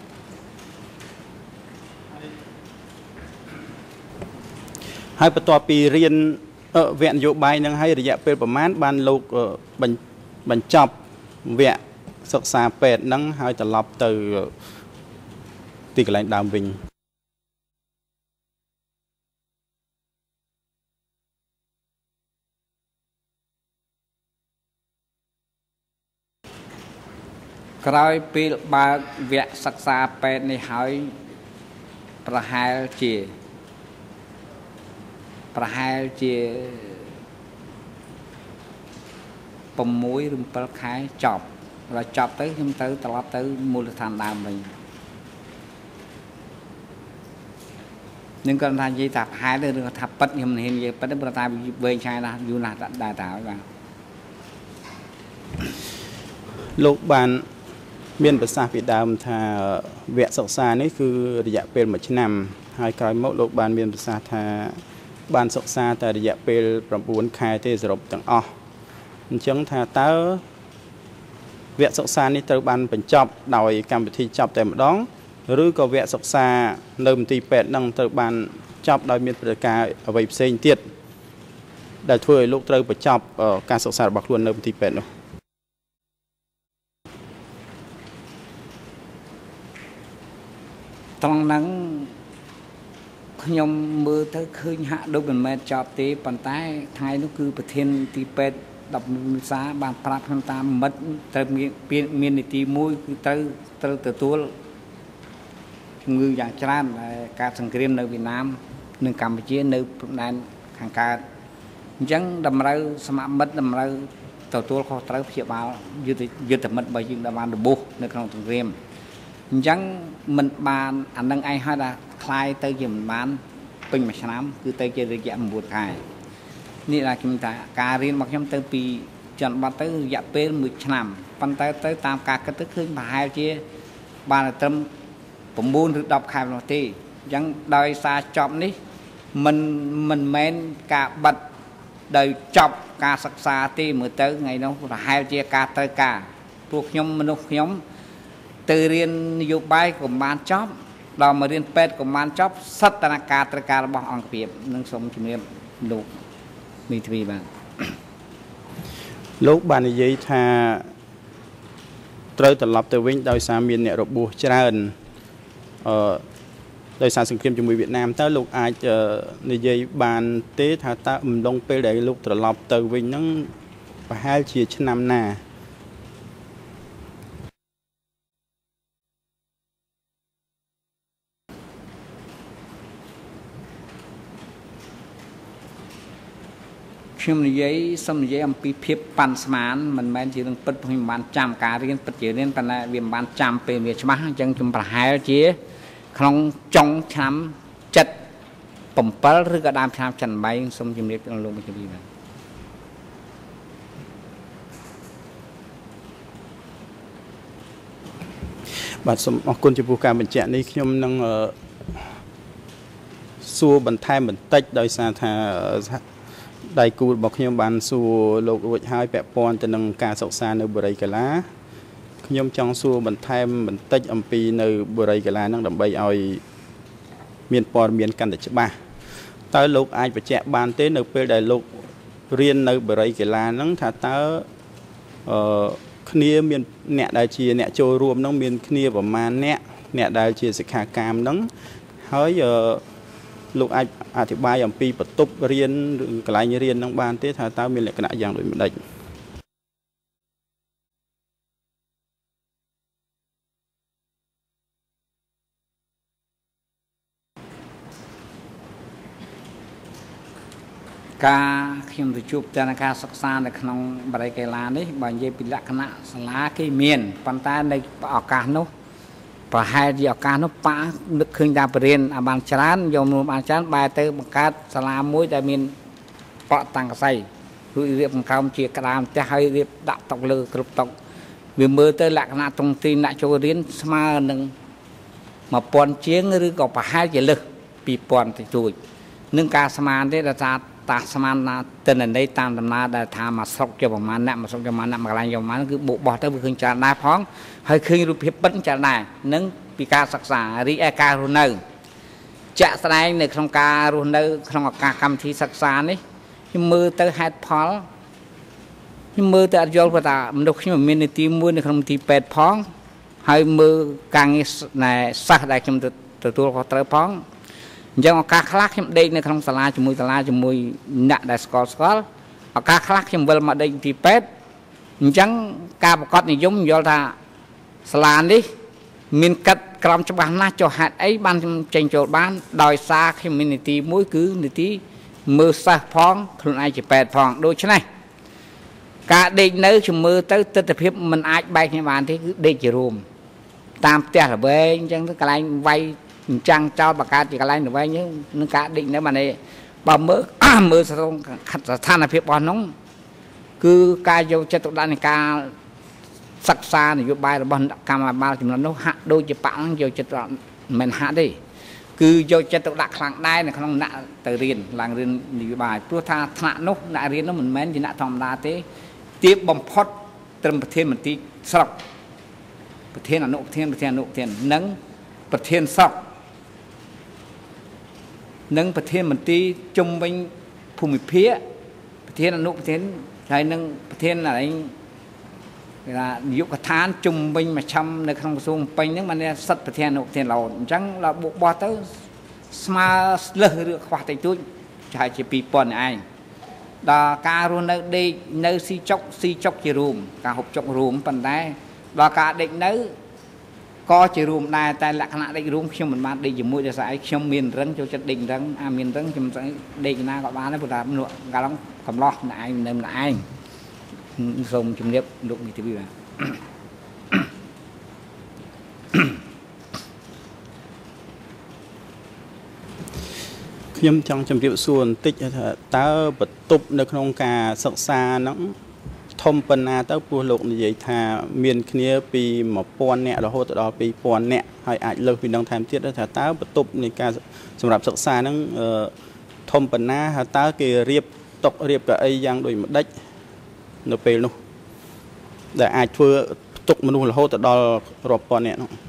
ហើយបន្ទាប់ពីរៀនវគ្គនយោបាយនឹងហើយរយៈពេលប្រមាណបានលោកបញ្ចប់វគ្គសិក្សាពេទ្យនឹងហើយត្រឡប់ទៅទីកន្លែងដើមវិញក្រោយពេលបើកវគ្គសិក្សាពេទ្យនេះហើយប្រហែលជា6 ឬ 7 ខែចប់ហើយចប់ទៅខ្ញុំទៅត្រឡប់ទៅមូលដ្ឋានដើមវិញនឹងគាត់ថានិយាយថាប្រហែលទៅឬថាប៉ិតខ្ញុំមិនហ៊ាននិយាយប៉ិតទេព្រោះតែវែងឆ្ងាយណាស់យូរណាស់ដែរតើហើយបាទលោកបានមានប្រសាសន៍ពីដើមថាវគ្គសិក្សានេះគឺរយៈពេល1ឆ្នាំហើយក្រោយមកលោកបានមានប្រសាសន៍ថាបានសិក្សាតែរយៈពេល9 ខែទេសរុបទាំងអស់អញ្ចឹងថាតើវគ្គសិក្សានេះត្រូវបានបញ្ចប់ដោយកម្មវិធីចប់តែម្ដងឬក៏វគ្គសិក្សានៅមន្ទីរពេទ្យនឹងត្រូវបានចប់ដោយមានព្រឹត្តិការណ៍អ្វីផ្សេងទៀតដែលធ្វើឲ្យលោកត្រូវបញ្ចប់ការសិក្សារបស់ខ្លួននៅមន្ទីរពេទ្យនោះត្រង់ហ្នឹងខ្ញុំមើលទៅឃើញហាក់ដូចមិនមែនចប់ទេប៉ុន្តែថ្ងៃនោះគឺប្រធានទីពេទ្យ10វិសាបានប្រាប់ខ្ញុំតាមមិត្តត្រូវមាននីតិមួយគឺត្រូវទទួលជំងឺយ៉ាងច្រើនដែលការសង្គ្រាមនៅវៀតណាមនិងកម្ពុជានៅព្រំដែនខាងកើតអញ្ចឹងតម្រូវសមាមិត្តតម្រូវទទួលខុសត្រូវព្យាបាលយុទ្ធមិត្តបើយើងបានរបួសនៅក្នុងសង្គ្រាមអញ្ចឹងមិនបានអានឹងឯងហើយថាคลายទៅជាមិនបានពេញ1ឆ្នាំគឺទៅជារយៈ9 ខែនេះlàខ្ញុំថាការរៀនរបស់ខ្ញុំទៅពីចន្ទបត្តិទៅរយៈពេល1ឆ្នាំប៉ុន្តែទៅតាមការគិតទៅឃើញប្រហែលជាបានត្រឹម9 ឬ 10 ខែនោះទេអញ្ចឹងដោយសារចប់នេះមិនមែនការបិទដោយចប់ការសិក្សាទេមើលទៅថ្ងៃនោះប្រហែលជាការត្រូវការព្រោះខ្ញុំមនុស្សខ្ញុំទៅរៀននយោបាយក៏បានចប់ដល់មករៀនពេទ្យក៏បានចប់សិទ្ធិការត្រូវការរបស់អង្គភាពនឹងសូមជំរាបលោកមីទ្វីបាទលោកបាននិយាយថាត្រូវត្រឡប់ទៅវិញដោយសារមានអ្នករបួសច្រើនដោយសារសង្គ្រាមជាមួយវៀតណាមតើលោកអាចនិយាយបានទេថាតើអំឡុងពេលដែលលោកត្រឡប់ទៅវិញហ្នឹងប្រហែលជាឆ្នាំណាខ្ញុំសូមនិយាយអំពីភាពប៉ាន់ស្មានមិនមែនជារឿងពិតខ្ញុំបានចាំការរៀនពិតជារៀនប៉ុន្តែវាមិនបានចាំពេលវាច្បាស់អញ្ចឹងខ្ញុំប្រហែលជាក្នុងចុងឆ្នាំ77ឬក៏ដើមឆ្នាំ78សូមជម្រាបលោកមកជម្រាបបាទសូមអរគុណចំពោះការបញ្ជាក់នេះខ្ញុំនឹងសួរបន្ថែមបន្តិចដោយសារថាដៃគូរបស់ខ្ញុំបានសួរលោករួចហើយពាក់ព័ន្ធទៅនឹងការសិក្សានៅបូរីកូឡាខ្ញុំចង់សួរបន្ថែមបន្តិចអំពីនៅបូរីកូឡាហ្នឹងដើម្បីឲ្យមានព័ត៌មានកាន់តែច្បាស់តើលោកអាចបញ្ជាក់បានទេនៅពេលដែលលោករៀននៅបូរីកូឡាហ្នឹងថាតើគ្នាមានអ្នកដែលជាអ្នកចូលរួមហ្នឹងមានគ្នាប្រមាណអ្នកដែលជាសិក្ខាកាមហ្នឹងហើយលោកអាចអធិប្បាយអំពីបន្ទប់រៀនឬកន្លែងរៀនហ្នឹងបានទេថាតើមានលក្ខណៈយ៉ាងដូចម្ដេចការខ្ញុំទៅជួបតែការសិក្សានៅក្នុងបរិយាកេឡានេះបើនិយាយពីលក្ខណៈសាលាគេមានប៉ុន្តែនៅឱកាសនោះប្រហែលជាឱកាសនោះប៉ានឹកឃើញថាបរិញ្ញាអាបានច្រើនយកមកបានច្រើនបែរទៅបង្កើតសាលាមួយដែលមានប្រក់តាំងកសៃរួចរៀបបង្កើមជាក្តាមផ្ទះហើយរៀបដាក់តុលើគ្រប់តុវាមើលទៅលក្ខណៈត្រង់ទីអ្នកចូលរៀនស្មើនឹង1000ជាងឬក៏ប្រហែលជាលើស2000ទៅជួយនឹងការស្មានទេដែលថាតាស្មានណាទិន្នន័យតាមដំណើរដែលថាមកស្រុកជាប្រមាណអ្នកមកស្រុកជាប្រមាណអ្នកមកកន្លែងជាប្រមាណគឺបោកបោះទៅវាឃើញច្រើនដែរផងហើយឃើញរូបភាពពិតច្រើនដែរនឹងពីការសិក្សារីឯការរស់នៅជាក់ស្ដែងនៅក្នុងការរស់នៅក្នុងឱកាសកម្មវិធីសិក្សានេះខ្ញុំមើលទៅហេតុផលខ្ញុំមើលទៅអត់យល់ថាមនុស្សខ្ញុំមាននីតិមួយនៅក្នុងនីតិពេទ្យផងហើយមើលការងារណែសិស្សដែលខ្ញុំទទួលខុសត្រូវផងអញ្ចឹងឱកាសខ្លះខ្ញុំដេកនៅក្នុងសាលាជាមួយអ្នកដែលស្គាល់ឱកាសខ្លះខ្ញុំវិលមកដេកទីពេទ្យអញ្ចឹងការប្រកាសនិយមយល់ថាសាលានេះមានកាត់ក្រមច្បាស់ណាស់ចុះហេតុអីបានចេញចូលបានដោយសារ community មួយគឺនីតិមើលសិស្សផងខ្លួនឯងជាពេទ្យផងដូច្នេះការដេកនៅជំមើទៅទស្សនវិជ្ជាមិនអាចបែកគ្នាបានទេគឺដេកជារួមតាមផ្ទះល្វែងអញ្ចឹងទៅកន្លែងវាយអញ្ចឹងចោលបកាត់ជាកន្លែងល្វែងនឹងការដេកនៅបានទេបើមើលស្ថានភាពរបស់នោះគឺការយកចិត្តទុកដាក់នៃការសិក្សានយោបាយរបស់កម្មាភិបាលចំនួននោះហាក់ដូចជាបាក់ហ្នឹងយកចិត្តមិនហាក់ទេគឺយកចិត្តទុកដាក់ខ្លាំងដែរនៅក្នុងអ្នកទៅរៀនឡើងរៀននយោបាយព្រោះថាថ្នាក់នោះអ្នករៀននោះមិនមែនជាអ្នកធម្មតាទេទាបបំផុតត្រឹមប្រធានមន្ត្រីស្រុកប្រធានអនុប្រធាននិងប្រធានស្រុកនិងប្រធានមន្ត្រីជុំវិញភូមិភាគប្រធានអនុប្រធានហើយនឹងប្រធានអីគេថានាយកដ្ឋានជុំវិញមជ្ឈមនៅក្នុងក្រសួងពេញហ្នឹងបានសិទ្ធិប្រធានអនុប្រធានរហូតអញ្ចឹងដល់បុកបោះទៅស្មើលើសឬខ្វះតិចតួចចាយជា2000ឯងដល់ការរស់នៅដេកនៅស៊ីចុកជារួមការហូបចុករួមប៉ុន្តែដល់ការដេកនៅក៏ជារួមដែរតែលក្ខណៈដេករួមខ្ញុំមិនបានដេកជាមួយដោយសារអីខ្ញុំមានរឹងចូលចិត្តដេករឹងមានរឹងខ្ញុំដេកណាក៏បានដែរព្រោះថាមនុស្សកាលហ្នឹងកំឡោះម្នាក់ឯងនៅម្នាក់ឯងសូមជំរាបលោកនីតិវិទ្យាខ្ញុំចង់ជម្រាបសួរបន្តិចថាតើបន្ទប់នៅក្នុងការសិក្សាហ្នឹងធំប៉ុណ្ណាទៅព្រោះលោកនិយាយថាមានគ្នាពី1000នាក់រហូតដល់2000នាក់ហើយអាចលើសពីនឹងថែមទៀតថាតើបន្ទប់នៃការសម្រាប់សិក្សាហ្នឹងធំប៉ុណ្ណាហើយតើគេរៀបតុរៀបកៅអីយ៉ាងដូចម្ដេចនៅពេលនោះដែលអាចធ្វើផ្ទុកមនុស្សរហូតដល់រាប់ពាន់នាក់នោះ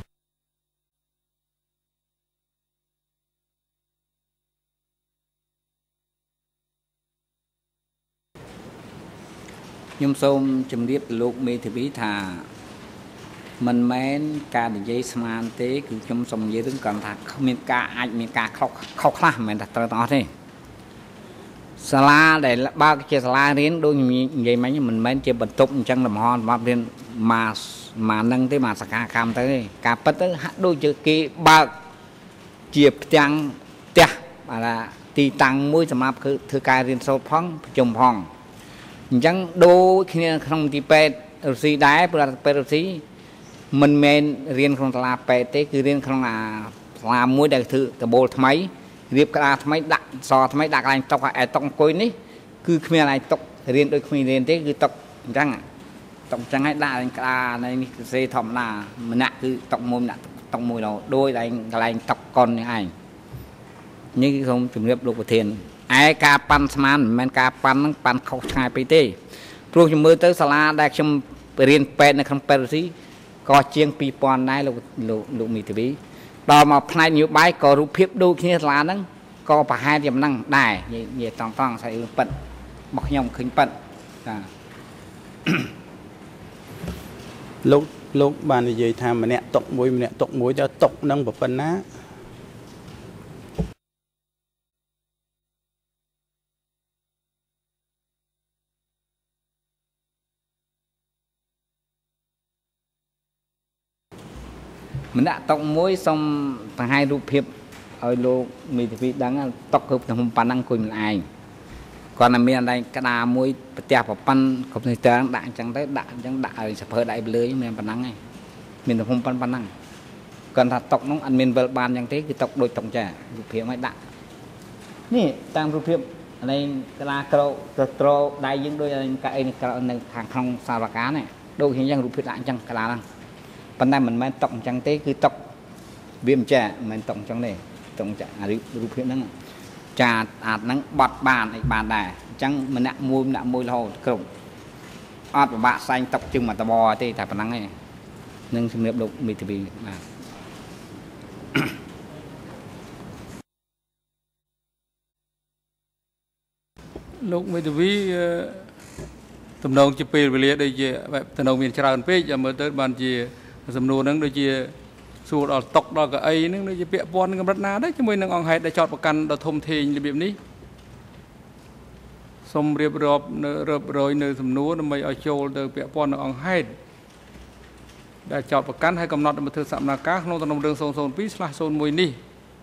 ខ្ញុំសូមជម្រាបលោកមេធាវីថាមិនមែនការនិយាយស្មានទេគឺខ្ញុំសូមនិយាយរឿងគាត់ថាមានការអាចមានការខុសខ្លះមិនមែនថាត្រូវទាំងអស់ទេសាលាដែលបើកជាសាលារៀនដូចនិយាយមិញមិនមែនជាបន្ទប់អញ្ចឹងលំហសម្រាប់រៀនមកនឹងទេមកសកាកម្មទៅទេការពិតទៅហាក់ដូចជាគេបើកជាផ្ទាំងផ្ទះបាទទីតាំងមួយសម្រាប់គឺធ្វើការរៀនសូត្រផងប្រជុំផងអញ្ចឹងដូចគ្នាក្នុងទីពេទ្យរុស្ស៊ីដែរព្រោះពេទ្យរុស្ស៊ីមិនមែនរៀនក្នុងសាលាពេទ្យទេគឺរៀនក្នុងសាលាមួយដែលធ្វើដបូលថ្មីរៀបក្តារថ្មីដាក់សថ្មីដាក់កន្លែងតុកឲ្យតុកអង្គុយនេះគឺគ្មានកន្លែងតុករៀនដូចគ្មានរៀនទេគឺតុកអញ្ចឹងតុកអញ្ចឹងឲ្យដាក់ក្តារនៃនេះគឺសេធម្មតាម្នាក់គឺតុកមួយម្នាក់តុកមួយដល់ដូចកន្លែងតុកកុននេះឯងនេះគឺខ្ញុំជំរាបលោកប្រធានឯការប៉ាន់ស្មានមិនមែនការប៉ាន់ហ្នឹងប៉ាន់ខុសឆ្ងាយពេកទេព្រោះខ្ញុំមើលទៅសាលាដែលខ្ញុំរៀនពេទ្យនៅក្នុងពេទ្យរុស្ស៊ីក៏ជាង2000ដែរលោកមីធីវីដល់មកផ្នែកនយោបាយក៏រូបភាពដូចគ្នាសាលាហ្នឹងក៏ប្រហែលជាមិនហ្នឹងដែរនិយាយត្រង់ស្អីរឿងប៉ិតរបស់ខ្ញុំឃើញប៉ិតចាលោកបាននិយាយថាម្នាក់ຕົកមួយទៅຕົកនឹងប៉ុណ្ណាម្នាក់ຕົកមួយសូមបង្ហាញរូបភាពឲ្យលោកមេធាវីដឹងຕົកគឺទំហំប៉ុណ្ណឹងគួយម្នាក់ឯងគាត់តែមានអីក្តារមួយប្រទះប្រប៉ិនគ្រប់នេះតើដាក់អញ្ចឹងទៅដាក់អញ្ចឹងដាក់ឲ្យសភើដៃបលើមានប៉ុណ្ណឹងឯងមានទំហំប៉ុណ្ណឹងគាត់ថាຕົកនោះអត់មានវិលបានអញ្ចឹងទេគឺຕົកដូចຕົកចារូបភាពឲ្យដាក់នេះតាមរូបភាពអីក្តារក្រោត្រដៃយើងដូចកៅអីនៅខាងក្នុងសាវកានេះដូចអញ្ចឹងរូបភាពដាក់អញ្ចឹងក្តារហ្នឹងប៉ុន្តែមិនមែនຕົកអញ្ចឹងទេគឺຕົកវាមិនចាមិនមែនຕົកអញ្ចឹងទេຕົកចារូបភាពហ្នឹងចាអាចហ្នឹងបត់បានអីបានដែរអញ្ចឹងម្នាក់មួយរហូតគ្រប់អត់ពិបាកសែងຕົកជាងមកតបទេតែប៉ុណ្ណឹងឯងនឹងជំរាបលោកមេធាវីបាទលោកមេធាវីតំណងជាពេលវេលាដូចជាតំណងមានច្រើនពេកមើលទៅបានជាសំណួរហ្នឹងដូចជាសួរដល់តុកដល់កៅអីហ្នឹងដូចជាពាក់ព័ន្ធនឹងកម្រិតណាដែរជាមួយនឹងអង្គហេតុដែលចោតប្រកាន់ដល់ធំធេងរបៀបនេះសូមរៀបរាប់នៅរយនៅសំណួរដើម្បីឲ្យចូលទៅពាក់ព័ន្ធនឹងអង្គហេតុដែលចោតប្រកាន់ហើយកំណត់ឲ្យធ្វើសកម្មភាពក្នុងទំនុំរឿង 002/01 នេះ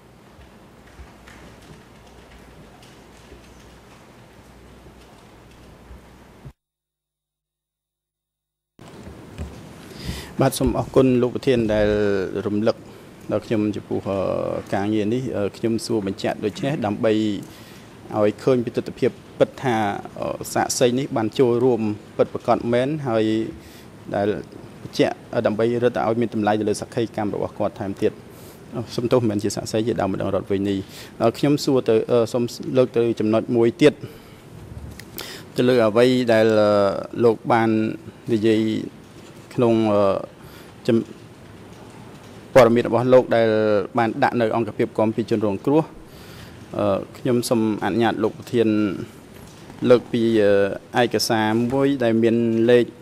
បាទសូមអរគុណលោកប្រធានដែលរំលឹកដល់ខ្ញុំចំពោះការងារនេះខ្ញុំសួរបញ្ជាក់ដូចនេះដើម្បីឲ្យឃើញពីទស្សនវិជ្ជាពិតថាសាកសីនេះបានចូលរួមពិតប្រាកដមែនហើយដែលបញ្ជាក់ដើម្បីរឹតឲ្យមានតម្លៃទៅលើសក្ខីកម្មរបស់គាត់ថែមទៀតសំទោសមិនមែនជាសាកសីជាដើមម្ដងរត់វិញនេះខ្ញុំសួរទៅសូមលើកទៅចំណុចមួយទៀតទៅលើអ្វីដែលលោកបាននិយាយក្នុងព័ត៌មានរបស់លោកដែលបានដាក់នៅអង្គភាពគាំពីជនរងគ្រោះខ្ញុំសូមអនុញ្ញាតលោកប្រធានលើកពីឯកសារមួយដែលមានលេខ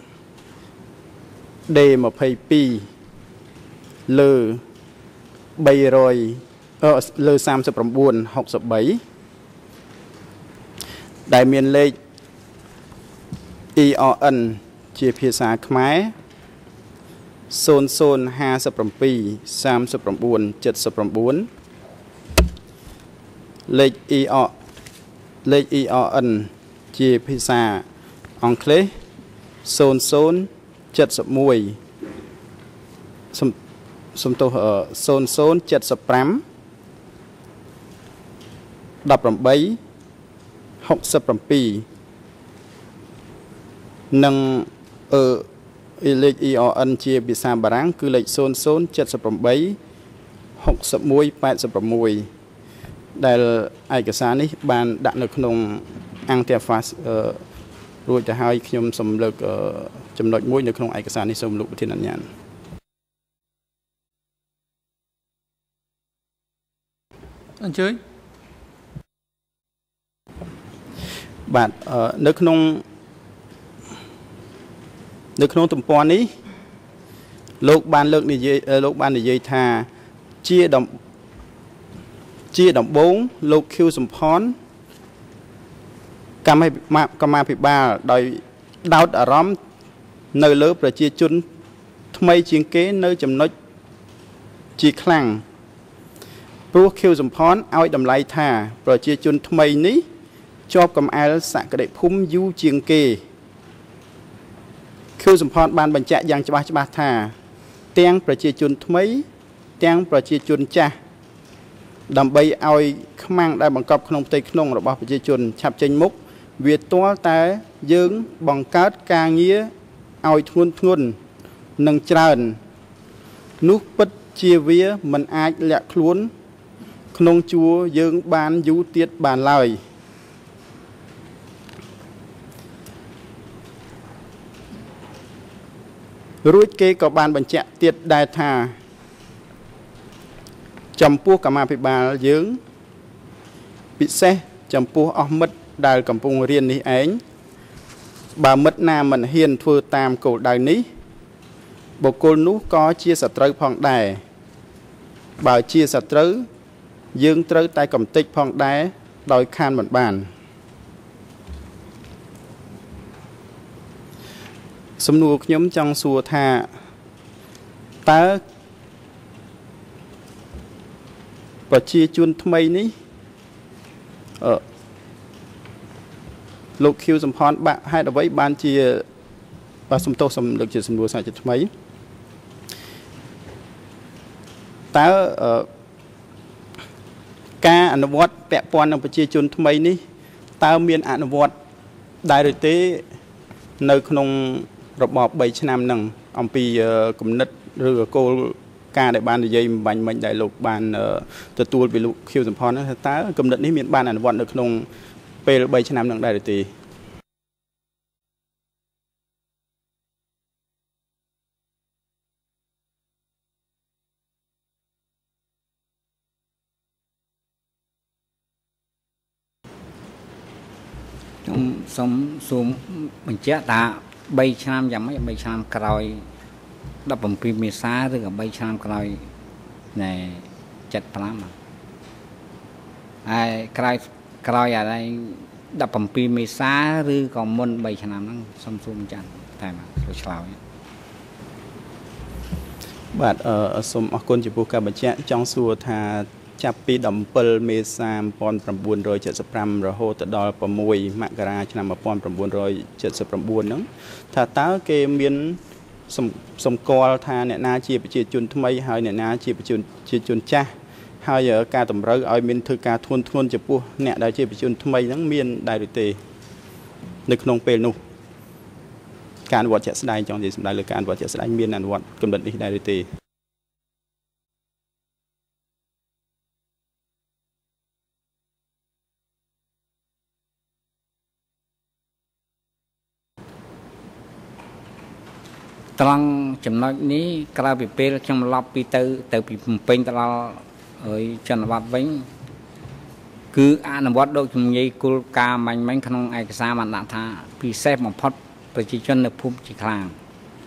D22 លើ3963ដែលមានលេខ ERN ជាភាសាខ្មែរ00573979លេខ ERN ជាភាសាអង់គ្លេស0071សំទោស0075 1867និងលេខ ERN ជាភាសាបារាំងគឺលេខ00786186ដែលឯកសារនេះបានដាក់នៅក្នុងអង្គាហ្វាសរួចទៅហើយខ្ញុំសូមលើកចំណុចមួយនៅក្នុងឯកសារនេះសូមលោកប្រធានអនុញ្ញាតអញ្ជើញបាទនៅក្នុងទំព័រនេះលោកបាននិយាយថាជាដំបូងលោកខៀវសំផនកម្មាភិបាលដោយដោតអារម្មណ៍នៅលើប្រជាជនថ្មីជាងគេនៅចំណុចជាខ្លាំងព្រោះខៀវសំផនឲ្យតម្លៃថាប្រជាជនថ្មីនេះជាប់កំអែលសក្តិភូមិយូរជាងគេខៀវសំផនបានបញ្ជាក់យ៉ាងច្បាស់ថាទាំងប្រជាជនថ្មីទាំងប្រជាជនចាស់ដើម្បីឲ្យខ្មាំងដែលបង្កប់ក្នុងផ្ទៃក្នុងរបស់ប្រជាជនឆាប់ចេញមុខវាទាល់តែយើងបង្កើតការងារឲ្យធ្ងន់និងច្រើននោះពិតជាវាមិនអាចលាក់ខ្លួនក្នុងជួរយើងបានយូរទៀតបានឡើយរួចគេក៏បានបញ្ជាក់ទៀតដែរថាចំពោះកម្មាភិបាលយើងពិសេសចំពោះអស់មិត្តដែលកំពុងរៀននេះឯងបើមិត្តណាមិនហ៊ានធ្វើតាមគោលដៅនេះបុគ្គលនោះក៏ជាសត្រូវផងដែរបើជាសត្រូវយើងត្រូវតែកំទេចផងដែរដោយខានមិនបានសំណួរខ្ញុំចង់សួរថាតើប្រជាជនថ្មីនេះលោកខៀវសំផនបាក់ហេតុអ្វីបានជាសំទោសសំលើកជាសំណួរសាជាថ្មីតើការអនុវត្តពាក់ព័ន្ធនឹងប្រជាជនថ្មីនេះតើមានអនុវត្តដែរឬទេនៅក្នុងរបប3ឆ្នាំហ្នឹងអំពីគំនិតឬគោលការដែលបាននិយាយបាញ់មិញដែលលោកបានទទួលពីលោកខៀវសំផនហ្នឹងតើគំនិតនេះមានបានអនុវត្តនៅក្នុងពេល3ឆ្នាំហ្នឹងដែរឬទេសូមបញ្ជាក់ថា3ឆ្នាំយ៉ាងម៉េច3ឆ្នាំក្រោយ17មេសាឬក៏3ឆ្នាំក្រោយនៃ75ហើយក្រោយอะไร17មេសាឬក៏មុន3ឆ្នាំហ្នឹងសូមសួរបញ្ជាក់តែមកឆ្លើយបាទសូមអរគុណចំពោះការបញ្ជាក់ចង់សួរថាចាប់ពី17មេសា1975រហូតដល់6មករាឆ្នាំ1979ហ្នឹងថាតើគេមានសម្គាល់ថាអ្នកណាជាប្រជាជនថ្មីហើយអ្នកណាជាប្រជាជនចាស់ហើយការតម្រូវឲ្យមានធ្វើការធ្ងន់ចំពោះអ្នកដែលជាប្រជាជនថ្មីហ្នឹងមានដែរឬទេនៅក្នុងពេលនោះការអនុវត្តជាក់ស្ដែងចង់និយាយសម្ដៅលើការអនុវត្តជាក់ស្ដែងមានអនុវត្តគំនិតនេះដែរឬទេត្រង់ចំណុចនេះក្រៅពីពេលខ្ញុំឡប់ពីទៅពីភ្នំពេញទៅដល់ហើយជនបទវិញគឺអនុវត្តដូចជំនាញគោលការណ៍មាញ់ក្នុងឯកសារបានដាក់ថាពិសេសបំផុតប្រជាជននៅភូមិជាខ្លាង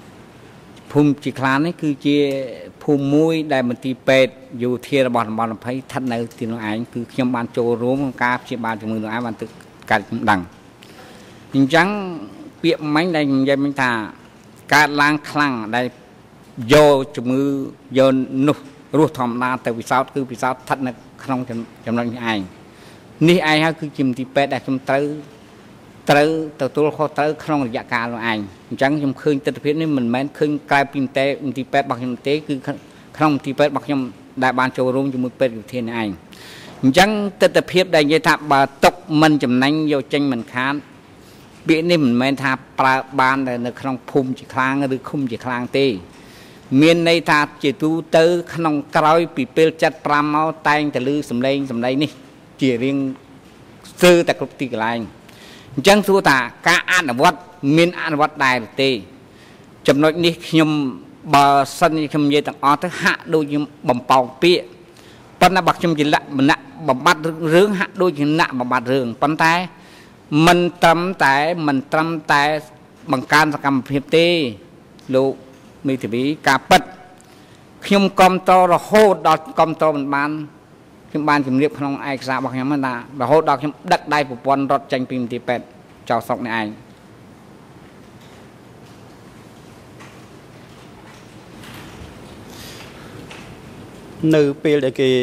នេះគឺជាភូមិមួយដែលមន្ទីរពេទ្យយោធារបស់តំបន់20ស្ថិតនៅទីនោះឯងគឺខ្ញុំបានចូលរួមក្នុងការព្យាបាលជំងឺនោះឯងបានទឹកកើតខ្ញុំដឹងអញ្ចឹងពាក្យមាញ់ដែលនិយាយមិញថាកើតឡើងខ្លាំងដែលយកជំងឺយកនោះរស់ធម្មតាទៅពិសោធន៍គឺពិសោធន៍ស្ថិតនៅក្នុងចំណុចនេះឯងហើយគឺជាមន្ទីរពេទ្យដែលខ្ញុំត្រូវទទួលខុសត្រូវក្នុងរយៈកាលនោះឯងអញ្ចឹងខ្ញុំឃើញទស្សនវិជ្ជានេះមិនមែនឃើញក្រៅពីមន្ទីរពេទ្យរបស់ខ្ញុំទេគឺក្នុងមន្ទីរពេទ្យរបស់ខ្ញុំដែលបានចូលរួមជាមួយពេទ្យវិធាននេះឯងអញ្ចឹងទស្សនវិជ្ជាដែលនិយាយថាបើຕົកមិនចំណេញយកចេញមិនខានពាក្យនេះមិនមែនថាប្រើបាននៅក្នុងភូមិជាខ្លាងឬឃុំជាខ្លាងទេមានន័យថាជាទូទៅក្នុងក្រោយពីពេល75មកតែងតែឮសំឡេងនេះជារៀងស្ទើរតែគ្រប់ទីកន្លែងអញ្ចឹងសួរថាការអនុវត្តមានអនុវត្តដែរទេចំណុចនេះខ្ញុំបើសិនជាខ្ញុំនិយាយទាំងអស់ទៅហាក់ដូចខ្ញុំបំពងពាក្យប៉ុន្តែបើខ្ញុំជាលក្ខណៈបំបត្តិរឿងហាក់ដូចជាណាក់បំបត្តិរឿងប៉ុន្តែមិនត្រឹមតែបង្កើនសកម្មភាពទេលោកមេធាវីការពិតខ្ញុំគ្រប់តរហូតដល់គ្រប់តមិនបានខ្ញុំបានជំរាបក្នុងឯកសាររបស់ខ្ញុំថារហូតដល់ខ្ញុំដឹកដៃប្រព័ន្ធរត់ចេញពីមន្ទីរពេទ្យចោលស្រុកនេះឯងនៅពេលដែលគេ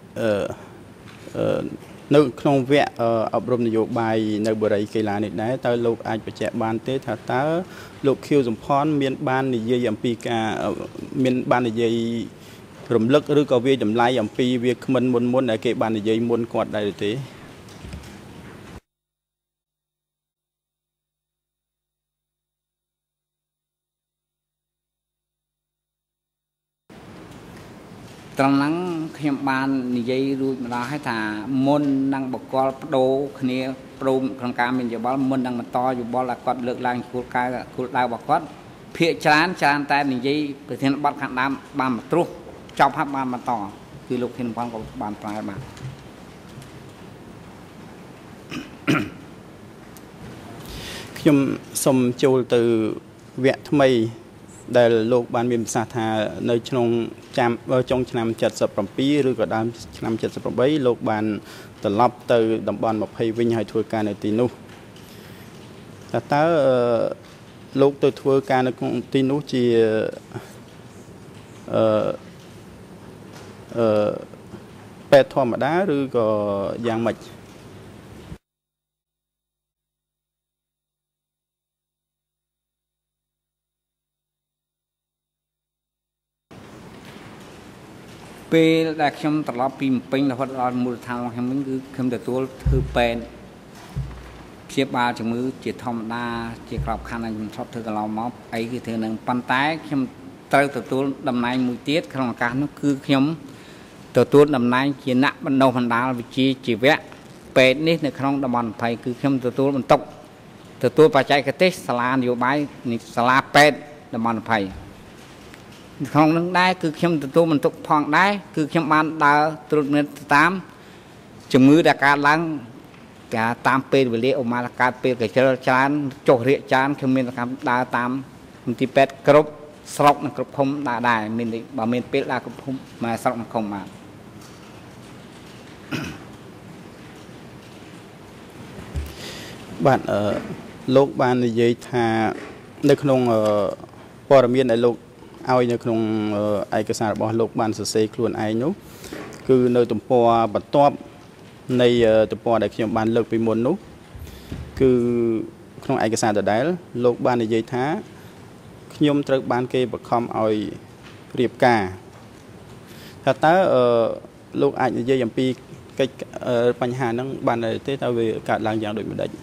នៅក្នុងវគ្គអប់រំនយោបាយនៅបរិយាកីឡានេះដែរតើលោកអាចបញ្ជាក់បានទេថាតើលោកខៀវសំផនមានបាននិយាយអំពីការមានបាននិយាយរំលឹកឬក៏វាចម្លែកអំពីវាគ្មិនមុនដែលគេបាននិយាយមុនគាត់ដែរទេត្រង់ហ្នឹងខ្ញុំបាននិយាយរួចម្ដងហើយថាមុននឹងបកគលបដូរគ្នាព្រមក្នុងការមានយោបល់មុននឹងបន្តយោបល់ឲ្យគាត់លើកឡើងគោលការណ៍គោលដៅរបស់គាត់ភាគច្រើនតែនិយាយប្រធានបទខាងដើមបានមកត្រួសចប់ហើយបានបន្តគឺលោកហ៊ុនប៉ាន់ក៏បានប្រើបានខ្ញុំសូមចូលទៅវគ្គថ្មីដែលលោកបានមានប្រសាសន៍ថានៅក្នុងចុងឆ្នាំ77ឬក៏ដើមឆ្នាំ78លោកបានត្រឡប់ទៅតំបន់20វិញហើយធ្វើការនៅទីនោះតើលោកទៅធ្វើការនៅក្នុងទីនោះជាពេទ្យធម្មតាឬក៏យ៉ាងម៉េចពេលដែលខ្ញុំត្រឡប់ពីពេញរហូតដល់មូលដ្ឋានរបស់ខ្ញុំវិញគឺខ្ញុំទទួលធ្វើពេទ្យព្យាបាលជំងឺជាធម្មតាជាក្របខ័ណ្ឌដែលខ្ញុំធ្លាប់ធ្វើកន្លងមកអីគឺធ្វើនឹងប៉ុន្តែខ្ញុំត្រូវទទួលតំណែងមួយទៀតក្នុងឱកាសនោះគឺខ្ញុំទទួលតំណែងជាអ្នកបណ្ដុះបណ្ដាលវិជ្ជាជីវៈពេទ្យនេះនៅក្នុងតំបន់20គឺខ្ញុំទទួលបន្ទុកទទួលបច្ចេកទេសសាលានយោបាយសាលាពេទ្យតំបន់20ក្នុងនឹងដែរគឺខ្ញុំទទួលបន្ទុកផងដែរគឺខ្ញុំបានដើរត្រួតពិនិត្យតាមជំងឺដែលកើតឡើងការតាមពេលវេលាឧមាកើតពេលកញ្ជ្រឹលច្រើនចុះរាកច្រើនខ្ញុំមានកម្មដើរតាមមន្ទីរពេទ្យគ្រប់ស្រុកនិងគ្រប់ឃុំដែរមានបើមានពេលដើរគ្រប់ឃុំមកស្រុកនិងឃុំបាទលោកបាននិយាយថានៅក្នុងព័ត៌មានដែលលោកឲ្យនៅក្នុងឯកសាររបស់លោកបានសរសេរខ្លួនឯងនោះគឺនៅទំព័របន្ទាប់នៃទំព័រដែលខ្ញុំបានលើកពីមុននោះគឺក្នុងឯកសារដដែលលោកបាននិយាយថាខ្ញុំត្រូវបានគេបង្ខំឲ្យរៀបការថាតើលោកអាចនិយាយអំពីកិច្ចបញ្ហាហ្នឹងបានទេតើវាកើតឡើងយ៉ាងដូចម្ដេច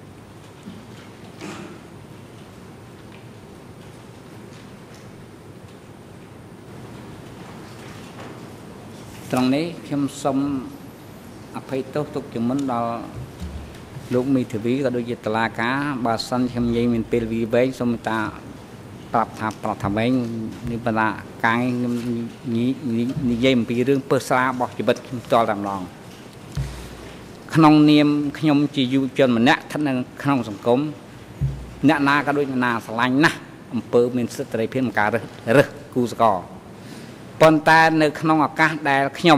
ត្រង់នេះខ្ញុំសូមអភ័យទោសទុកជាមុនដល់លោកមីធាវីក៏ដូចជាតុលាការបើសិនខ្ញុំនិយាយមានពេលវីវែងសូមតាប្រាប់ថាវិញនេះបណ្ដាកាយខ្ញុំនិយាយអំពីរឿងពើស្រារបស់ជីវិតខ្ញុំផ្ទាល់តែម្ដងក្នុងនាមខ្ញុំជាយុវជនម្នាក់ស្ថិតនៅក្នុងសង្គមអ្នកណាក៏ដូចអ្នកណាស្រឡាញ់ណាស់អំពើមានសិទ្ធិសេរីភាពក្នុងការរើសគូសកលប៉ុន្តែនៅក្នុងឱកាសដែលខ្ញុំ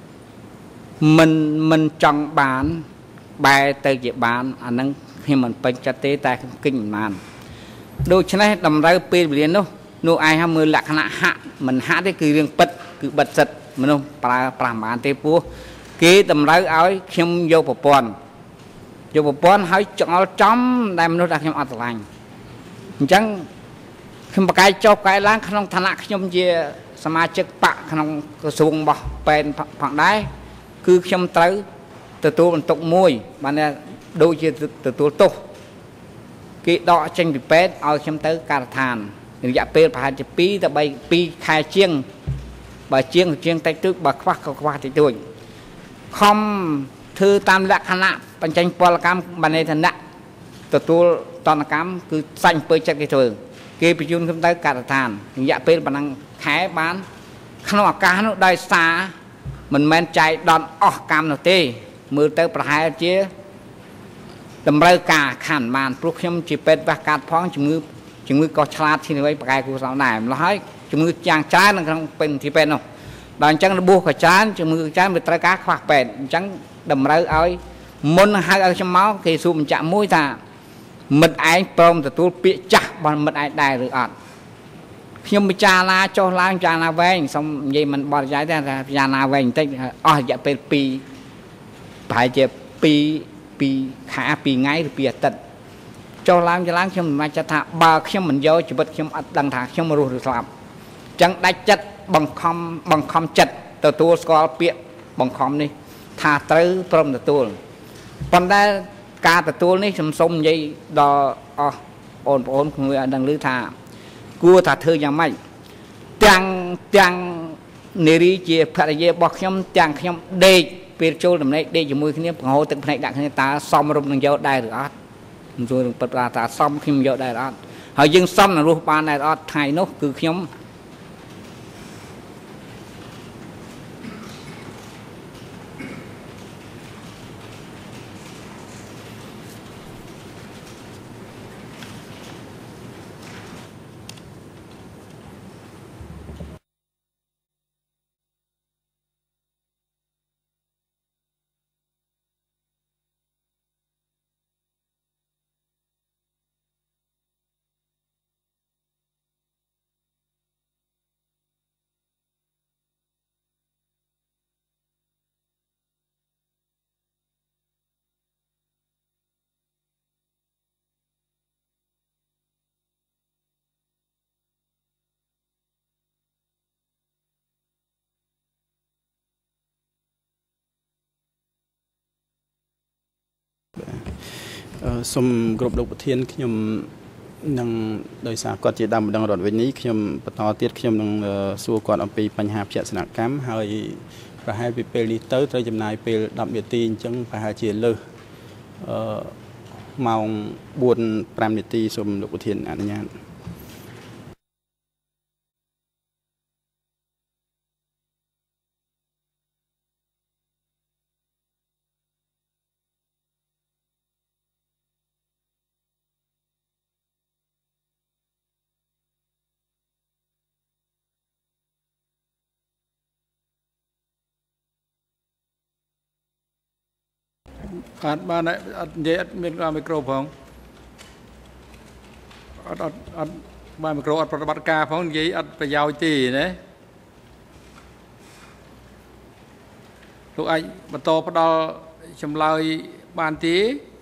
មិនចង់បានបែរទៅជាបានអានឹងខ្ញុំមិនពេញចិត្តទេតែខ្ញុំគិតមិនបានដូច្នេះតម្រូវពេលវេលានោះឯងហើយមើលលក្ខណៈហាក់មិនហាក់ទេគឺរឿងពិតគឺបិទសិទ្ធមនុស្សប្រើប្រាស់មិនបានទេពោះគេតម្រូវឲ្យខ្ញុំយកប្រព័ន្ធហើយចងល់ចំដែលមនុស្សដែលខ្ញុំអត់ស្រឡាញ់អញ្ចឹងខ្ញុំបកកាយចុះកាយឡើងក្នុងឋានៈខ្ញុំជាសមាជិកបកក្នុងក្រសួងរបស់ពេទ្យផងដែរគឺខ្ញុំត្រូវទទួលបន្ទុកមួយបានដូចជាទទួលទោសគេដកចេញពីពេទ្យឲ្យខ្ញុំទៅការដ្ឋានរយៈពេលប្រហែលជា2ទៅ2ខែជាងបើជាងតិចតួចបើខ្វះក៏ខ្វះតិចតួចខំធ្វើតាមលក្ខណៈបញ្ចេញពលកម្មបានន័យថាអ្នកទទួលតនកម្មគឺសាច់អំពើចិត្តគេធ្វើគេបញ្ជូនខ្ញុំទៅការដ្ឋានរយៈពេលប៉ុណ្ណឹងខែបានក្នុងឱកាសនោះដោយសារមិនមែនចែកដនអស់កម្មនោះទេមើលទៅប្រហែលជាតម្រូវការខានបានព្រោះខ្ញុំជាពេទ្យវះកាត់ផងជំងឺក៏ឆ្លាតឈានអ្វីប្រកែគូសំដែរម្ល៉េះហើយជំងឺយ៉ាងច្រើននៅក្នុងពេទ្យពេទ្យនោះដល់អញ្ចឹងរបួសក៏ច្រើនជំងឺច្រើនវាត្រូវការខ្វះពេទ្យអញ្ចឹងតម្រូវឲ្យមុនហៅឲ្យខ្ញុំមកគេសួរបញ្ជាក់មួយថាមិត្តឯងព្រមទទួលពាក្យចាស់របស់មិត្តឯងដែរឬអត់ខ្ញុំពិចារណាចុះឡើងពិចារណាវែងសូមនិយាយមិនបរិយាយទេថាពិចារណាវែងបន្តិចអស់រយៈពេល2ប្រហែលជា2ខែ2ថ្ងៃឬ2អាទិត្យចុះឡើងខ្ញុំមិនអាចថាបើខ្ញុំមិនយកជីវិតខ្ញុំអត់ដឹងថាខ្ញុំរស់ឬស្លាប់អញ្ចឹងដាច់ចិត្តបង្ខំចិត្តទទួលស្គាល់ពាក្យបង្ខំនេះថាត្រូវព្រមទទួលប៉ុន្តែការទទួលនេះខ្ញុំសូមនិយាយដល់អស់បងប្អូនខ្ញុំឲ្យដឹងឮថាគួរថាធ្វើយ៉ាងម៉េចទាំងនារីជាភរិយារបស់ខ្ញុំទាំងខ្ញុំដេកពេលចូលដំណេកដេកជាមួយគ្នាបង្ហូរទឹកភ្នែកដាក់គ្នាតើសមរម្យនឹងយកដែរឬអត់ខ្ញុំសួរនឹងពិតប្រាថាសមខ្ញុំយកដែរឬអត់ហើយយើងសមនឹងរស់បានដែរឬអត់ថ្ងៃនោះគឺខ្ញុំសូមគ្រប់លោកប្រធានខ្ញុំនឹងដោយសារគាត់ជាដើមម្ដងរដ្ឋវិញនេះខ្ញុំបន្តទៀតខ្ញុំនឹងសួរគាត់អំពីបញ្ហាផ្ទះសនកម្មហើយប្រហែលពីពេលនេះទៅត្រូវចំណាយពេល10នាទីអញ្ចឹងប្រហែលជាលើសម៉ោង4-5នាទីសូមលោកប្រធានអនុញ្ញាតអត់បានអត់និយាយអត់មានមីក្រូផងអត់បានមីក្រូអត់ប្រតិបត្តិការផងនិយាយអត់ប្រយោជន៍ទេណាលោកអាចបន្តផ្ដល់ចម្លើយបានទេ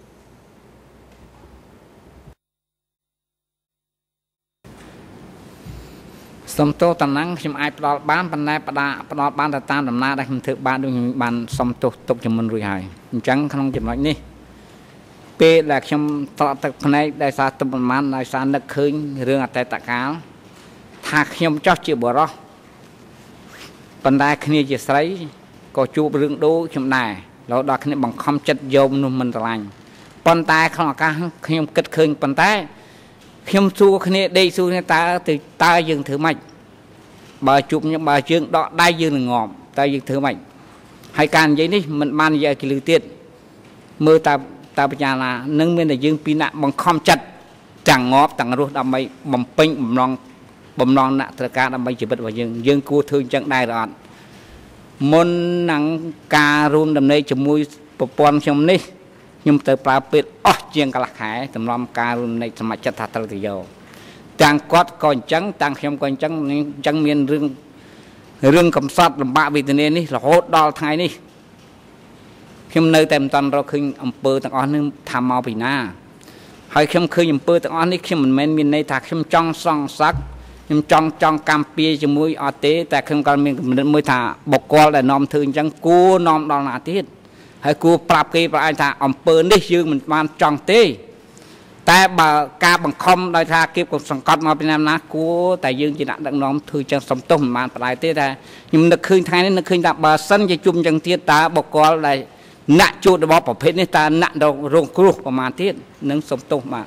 សំទោសតំណែងខ្ញុំអាចផ្ដល់បានប៉ុន្តែផ្ដល់បានតែតាមដំណើរដែលខ្ញុំធ្វើបានដូចខ្ញុំបានសំទោសទុកជាមុនរួចហើយអញ្ចឹងក្នុងចំណុចនេះពេលដែលខ្ញុំត្រកទឹកភ្នែកដោយសារទុកប្រមាណដោយសារនឹកឃើញរឿងអតីតកាលថាខ្ញុំចោះជាបរិសុទ្ធប៉ុន្តែគ្នាជាស្រីក៏ជួបរឿងដូរខ្ញុំដែររហូតដល់គ្នាបង្ខំចិត្តយកមនុស្សមិនស្រឡាញ់ប៉ុន្តែក្នុងឱកាសខ្ញុំគិតឃើញប៉ុន្តែខ្ញុំសួរគ្នាដេកសួរគ្នាតើយើងធ្វើម៉េចបើជួបខ្ញុំបើយើងដកដៃយើងនឹងងាប់តើយើងធ្វើម៉េចហើយការនិយាយនេះមិនបាននិយាយឲ្យគេលឺទៀតមើលតើបញ្ញាណានឹងមានតែយើងពីរនាក់បង្ខំចិត្តទាំងងាប់ទាំងរស់ដើម្បីបំពេញបំណងអ្នកត្រូវការដើម្បីជីវិតរបស់យើងគួរធ្វើអញ្ចឹងដែរឬអត់មុននឹងការរួមដំណេកជាមួយប្រព័ន្ធខ្ញុំនេះខ្ញុំទៅប្រើពេលអស់ជាងកន្លះខែតម្រាំការរួមនៃសមាជិកថាត្រូវទៅយកទាំងគាត់ក៏អញ្ចឹងទាំងខ្ញុំក៏អញ្ចឹងមានរឿងកំសត់លំបាកវេទនានេះរហូតដល់ថ្ងៃនេះខ្ញុំនៅតែមិនទាន់រកឃើញអំពើទាំងអស់នេះថាមកពីណាហើយខ្ញុំឃើញអំពើទាំងអស់នេះខ្ញុំមិនមែនមានន័យថាខ្ញុំចង់សងសឹកខ្ញុំចង់កម្មពៀជាមួយអត់ទេតែខ្ញុំក៏មានគំនិតមួយថាបុគ្គលដែលនាំធ្វើអញ្ចឹងគួរនាំដល់ណាទៀតហើយគួរប្រាប់គេប្រហែលថាអំពើនេះយើងមិនបានចង់ទេតែបើការបង្ខំដោយថាគេក៏សង្កត់មកពីណាគួរតែយើងជាអ្នកដឹកនាំធ្វើចឹងសំទោសមិនបានផ្ដាយទេតែខ្ញុំនឹកឃើញថ្ងៃនេះនឹកឃើញថាបើសិនជាជុំចឹងទៀតតើបុគ្គលដែលអ្នកជួតរបស់ប្រភេទនេះតើអ្នករងគ្រោះប្រមាណទៀតនឹងសំទោសបាទ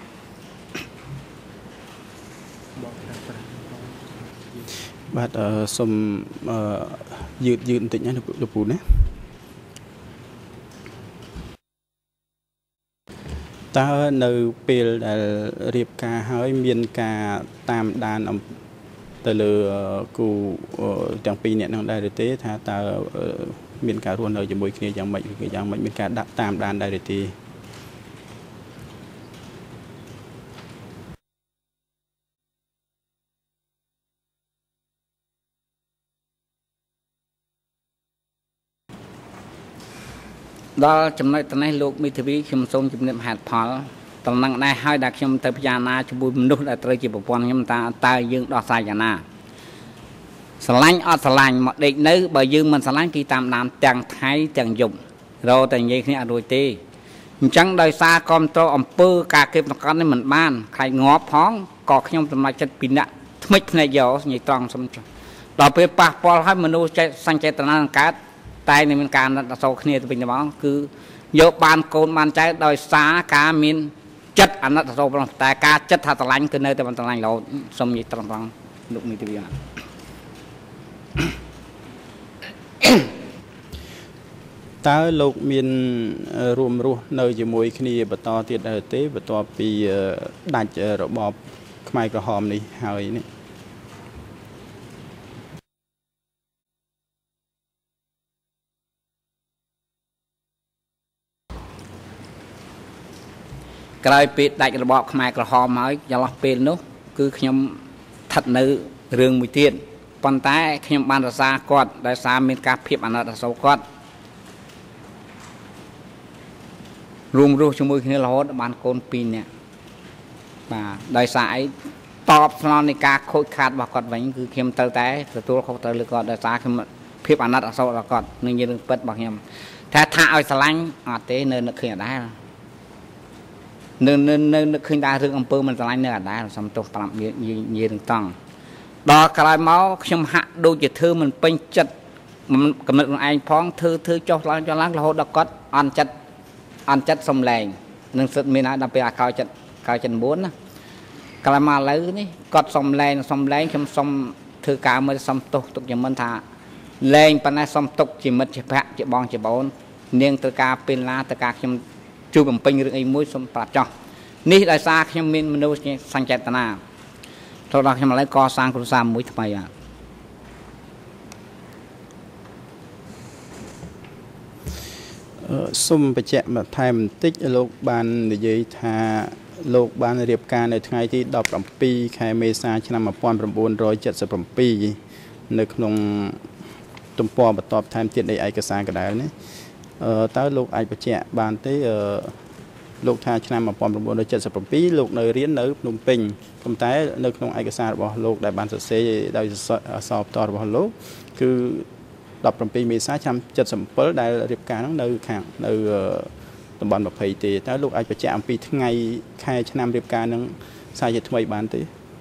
សូមយឺតបន្តិចណាលោកពូណាតើនៅពេលដែលរៀបការហើយមានការតាមដានទៅលើគូទាំងពីរអ្នកនឹងដែរឬទេថាតើមានការរស់នៅជាមួយគ្នាយ៉ាងម៉េចឬយ៉ាងម៉េចមានការដាក់តាមដានដែរឬទេដល់ចំណុចនេះលោកមីធាវីខ្ញុំសូមជំរាបហេតុផលតំណែងដែរហើយដែលខ្ញុំទៅពិចារណាជាមួយមនុស្សដែលត្រូវជាប្រព័ន្ធខ្ញុំតើយើងដោះស្រាយយ៉ាងណាស្រឡាញ់អត់ស្រឡាញ់មកដេកនៅបើយើងមិនស្រឡាញ់គេតាមដានទាំងថ្ងៃទាំងយប់រហូតតែនិយាយគ្នាអត់រួចទេអញ្ចឹងដោយសារគ្រប់គ្រងអំពើការគេបសង្កត់នេះមិនបានខ្លាចងាប់ផងក៏ខ្ញុំសម្រេចចិត្តពីអ្នកថ្មិចភ្នែកយកនិយាយត្រង់សុំដល់ពេលប៉ះពាល់ឲ្យមនុស្សចេះសញ្ចេតនាកើតតែនឹងមានការណិតអសូរគ្នាទៅវិញទៅមកគឺយកបានកូនបានចៅដោយសារការមានចិត្តអាណិតអសូរប៉ុណ្ណោះតែការចិត្តថាស្រឡាញ់គឺនៅតែមិនស្រឡាញ់រហូតសុំនិយាយត្រង់លោកមីធាវីតើលោកមានរួមរស់នៅជាមួយគ្នាបន្តទៀតដែរទេបន្ទាប់ពីដាច់របបខ្មែរក្រហមនេះហើយនេះក្រោយពេលដាច់របបខ្មែរក្រហមហើយចន្លោះពេលនោះគឺខ្ញុំស្ថិតនៅរឿងមួយទៀតប៉ុន្តែខ្ញុំបានរសារគាត់ដោយសារមានការភាពអាណិតអាសូរគាត់រួមរស់ជាមួយគ្នារហូតបានកូន2នាក់បាទដោយសារអីតបស្នងនៃការខូចខាតរបស់គាត់វិញគឺខ្ញុំត្រូវតែទទួលខុសត្រូវលើគាត់ដោយសារខ្ញុំភាពអាណិតអាសូររបស់គាត់នឹងជារឿងពិតរបស់ខ្ញុំថាឲ្យស្រឡាញ់អត់ទេនៅនឹកឃើញអត់ដែរนึกขึ้นได้เรื่องอำเภอมันอะไรเนื้อได้สมทบปรับยืนต้องดอกกลายเมาขยมหักดูจะเธอมันเป็นจัดมันกำหนดไอ้พ้องเธอจอล้างเราดอกก็อันจัดสมแรงนึกสุดมีนะดับไปอาเขาจัดบุญนะกลายมาเลยนี่ก็สมแรงขยมสมเธอกามันสมตกอย่างมันท่าแรงปนัยสมตกจิมันจะแพะจะบองจะบอนเนียงตะกาเป็นลาตะกาขยมจูบเป็นเรื่องไอ้มุ้ยสมปราบจ่อนี่ได้ซาขยมมินมนุษย์สังเกตนาเราได้ขยมอะไรก่อสร้างคุณสามมุ้ยทำไมอ่ะซุ่มไปแจกมาไทยมันติดโลกบานในยัยธาโลกบานเรียบการในไงที่ดอกลำปีแค่เมษาชนะมาปอนประมูล170 ปีในขนมตุ่มปอมาตอบไทม์เตียนในไอกษากระดาษนี่ตาโลกไอไปแจกบานที่โลกทางชนะมาปอนประมูล170 ปีโลกในเรียนในขนมปิงคำท้ายในขนมไอกษาบอกโลกได้บานสุดเสียได้สอบต่อบอกโลกคือดอกลำปีเมษา70 ปีได้เรียบการในข้างในตำบลแบบไผ่ตีแต่ลูกอาจจะแจกปีทั้งไงใครชนะเรียบการนั้นใส่จะทำไมบ้านตี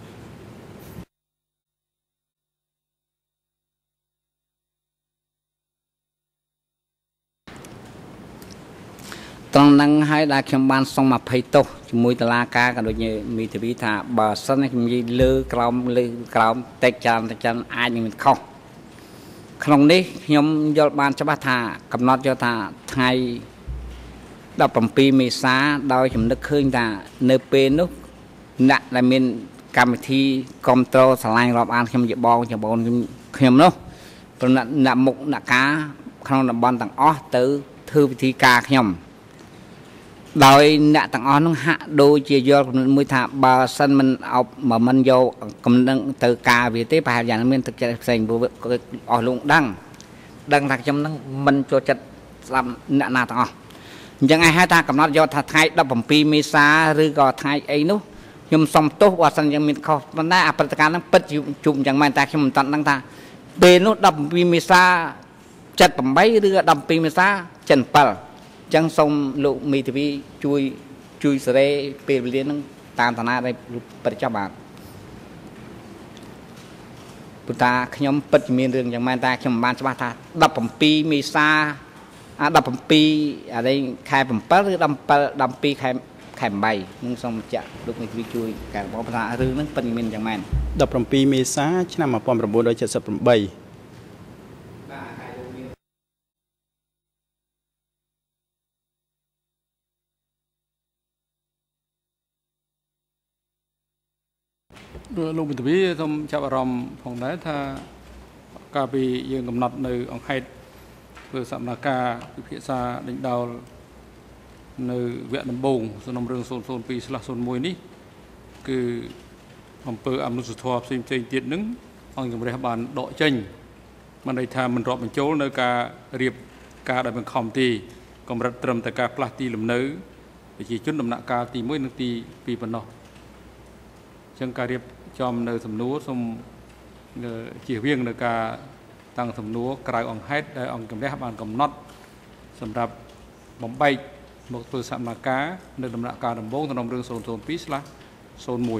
ตรงนั้นให้ได้ขยมบ้านส่งมาไผ่โตจมูกตลาดกากันโดยมีทวีธาบาสันให้มีเลือกราวเตจานอายมันเข้าขนมนี้ขยมยอดบ้านจะบ้าธากำนัดยอดธาไทยดอกปีเมษาโดยผมนึกขึ้นแต่เนเปนุกนักและมีกรรมที่คอมโตรสลายรอบอันขยมจะบอลขยมนุกตรงนั้นนักมุกนักกาขนมบอลต่างอ้อตือถือวิธีการขยมโดยนักต่างอ้อน้องหะโดยเจียยอดมือถาบาสันมันเอามามันโยกำลังตือกาวิธีไปหาอย่างนั้นthựcจะเซ็งบุบออกลงดังหลักจำนั้นมันจะจัดลำนักต่างอ้อยังไงให้ตากำนัดยอดไทยดับปีเมษาหรือก็ไทยไอ้นู้ยมสมโตว่าสัญญาณมีเขามันได้ปฏิการนั้นปัจจุบันอย่างไม่แต่ขยมตันตั้งตาเบนุดับปีเมษาจัดปั๊มใบหรือดับปีเมษาจันเปลจังสมลูกมีทวีช่วยเสด็จเปลี่ยนเรียนนั้นตามฐานะในปัจจุบันปุตตาขยมปัจจุบันเรื่องอย่างไม่แต่ขยมบ้านสบายท่าดับปั๊มปีเมษาดับปีอะไรใครผมเปิดหรือดับปีใครใบนึงสมจะลูกมีวิจุยการบอกภาษาหรือนึงเป็นมินอย่างมันดับปีเมษาชนะมาปอนประมูล170 ปีลูกบิดวีทำจับอารมณ์ของได้ถ้าการไปยืนกำหนดในองค์ให้เพื่อสัมนาการพิพิธาดินดาวในเวียดนามบงสนมเรื่องโซนปีสลักโซนมวยนี้คืออำเภออำนุสุทธรสิ่งเตียนนึงองค์ยังบริหารบานดอกเจนมันได้ทำมันรอบมันโจในการเรียบการได้เป็นคอมตีกำลังเตรียมแต่การพลาสตีลำเนื้อไปชี้จุดดำหนักการตีมวยนึงตีปีปนนอจังการเรียบจอมในสำนักสมจีเวียงในการตั้งสำนักกลายองค์ให้ได้องค์กำลังบานกำนัดสำหรับบ่มใบหมกตัวสัมนาการในดำนักการดำบงถนนเรื่องโซนปีสละโซนมวย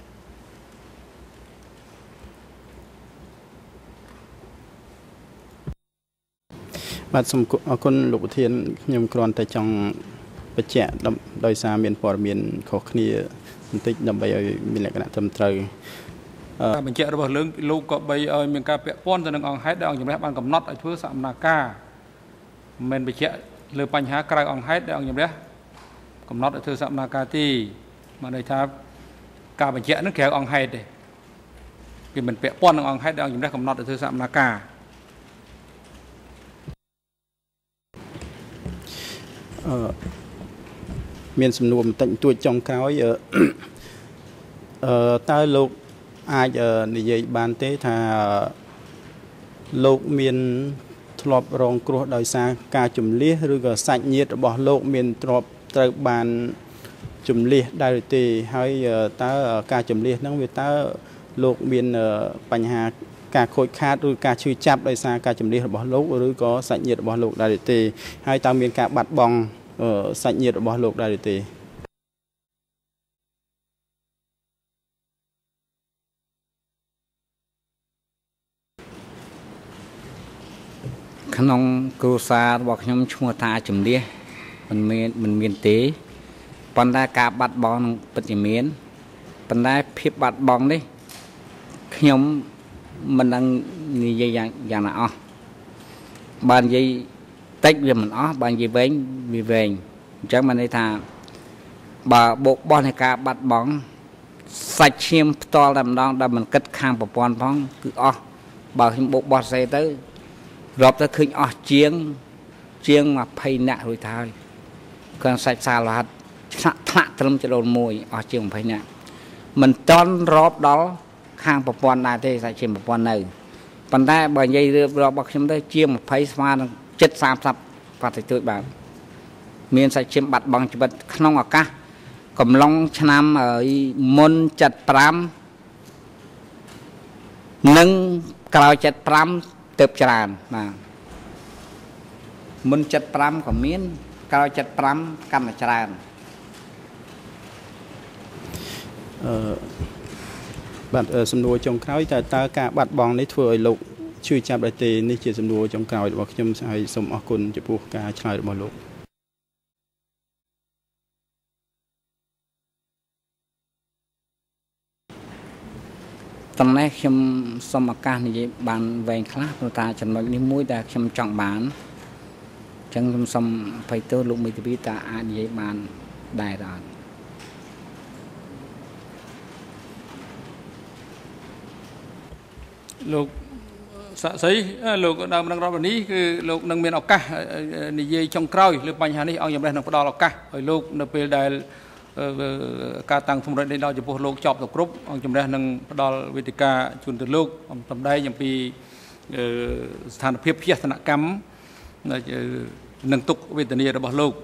บัดสมคนลูกเทียนยมกรอนแต่จังไปแจกโดยสามีนปอร์มีนขอขณีมันติดดำไปมีลักษณะทำเตยมันเจาะระเบิดเรื่องลูกก็ไปมีการเปะป้อนจะนึกองให้ได้องอย่างไรบ้างกำนัดไอ้เพื่อสัมนาการมันไปเจาะเรื่องปัญหากลายองให้ได้องอย่างไรกำนัดไอ้เพื่อสัมนาการที่มาในท้าการไปเจาะนึกแขกองให้เลยคือมันเปะป้อนองให้ได้องอย่างไรกำนัดไอ้เพื่อสัมนาการมีสำนวนตั้งตัวจงเขาตาลูกอาจในยัยบานเตถ้าลูกมีนทลบรองครัวโดยสารการจุ่มเลี้ยหรือก็สัญญาบอกลูกมีนทลบตระบานจุ่มเลี้ยได้ตีให้ตาการจุ่มเลี้ยนั่งเวตาลูกมีนปัญหาการโคดคาดหรือการชื่อจับโดยสารการจุ่มเลี้ยบอกลูกหรือก็สัญญาบอกลูกได้ตีให้ตามีการบัดบองสัญญาบอกลูกได้ตีขนมครูซาบอกขนมชัวตาจุ่มเดียมันมีเตะปันได้กาบัดบอลปัจจุบันปันได้พิบบัดบอลนี่ขนมมันดังนี่อย่างน่ะอ๋อบางยีเต็กเวียมันอ๋อบางยีเวงมีเวงจังมันได้ทาบ่บกบอลในกาบัดบอลใส่เชียมตอลดำดองดำมันกัดข้างปะปอนพ้องคืออ๋อบางบกบอลใส่tớiรอบtớiขึ้นอ๋อเชียงมาพายหนักเลยท้ายก็ใส่ซาลาดทะตรมจะโดนมวยอ๋อเชียงพายหนักมันตอนรอบđóข้างปะปอนได้ที่ใส่เชียงปะปอนเลยปันได้บางยีรอบบอกเชียงได้เชียงมาพายสมา7-30ปัดตัวแบบมีใส่เชียงบัดบางจุดขนมอากาศกำลังชนะมนจัดปรามนึ่งกล่าวจัดปรามเติบจรานมามนจัดปรามของมีนกล่าวจัดปรามกันจรานบัดสำนวนจงคราวแต่ตากาบัดบองในถ้วยลูกช่วยจับได้ตีนี่จะสำนวนจงคราวบอกยมใส่สมอกุลจะพูดการชายบอลลูกตอนนี้ខ្ញុំសូមឱកាសនិយាយបានវែងខ្លះព្រោះថាចំណុចនេះមួយដែលខ្ញុំចង់បានអញ្ចឹងខ្ញុំសូមបៃតើលោកមេធាវីតើអាចនិយាយបានដែរអត់លោកសាក់សីលោកដើមនឹងរដ្ឋនេះគឺលោកនឹងមានឱកាសនិយាយចុងក្រោយលើបញ្ហានេះអង្គជំរះនឹងផ្ដល់ឱកាសឲ្យលោកនៅពេលដែលការតាំងធំរ៉េតនេះដល់ចំពោះលោកចប់ទៅគ្រប់អង្គជំរះនឹងផ្ដល់វេទិកាជូនទៅលោកសម្ដែងអំពីស្ថានភាពភ័យសនកម្មនឹងទុកវេទនារបស់លោក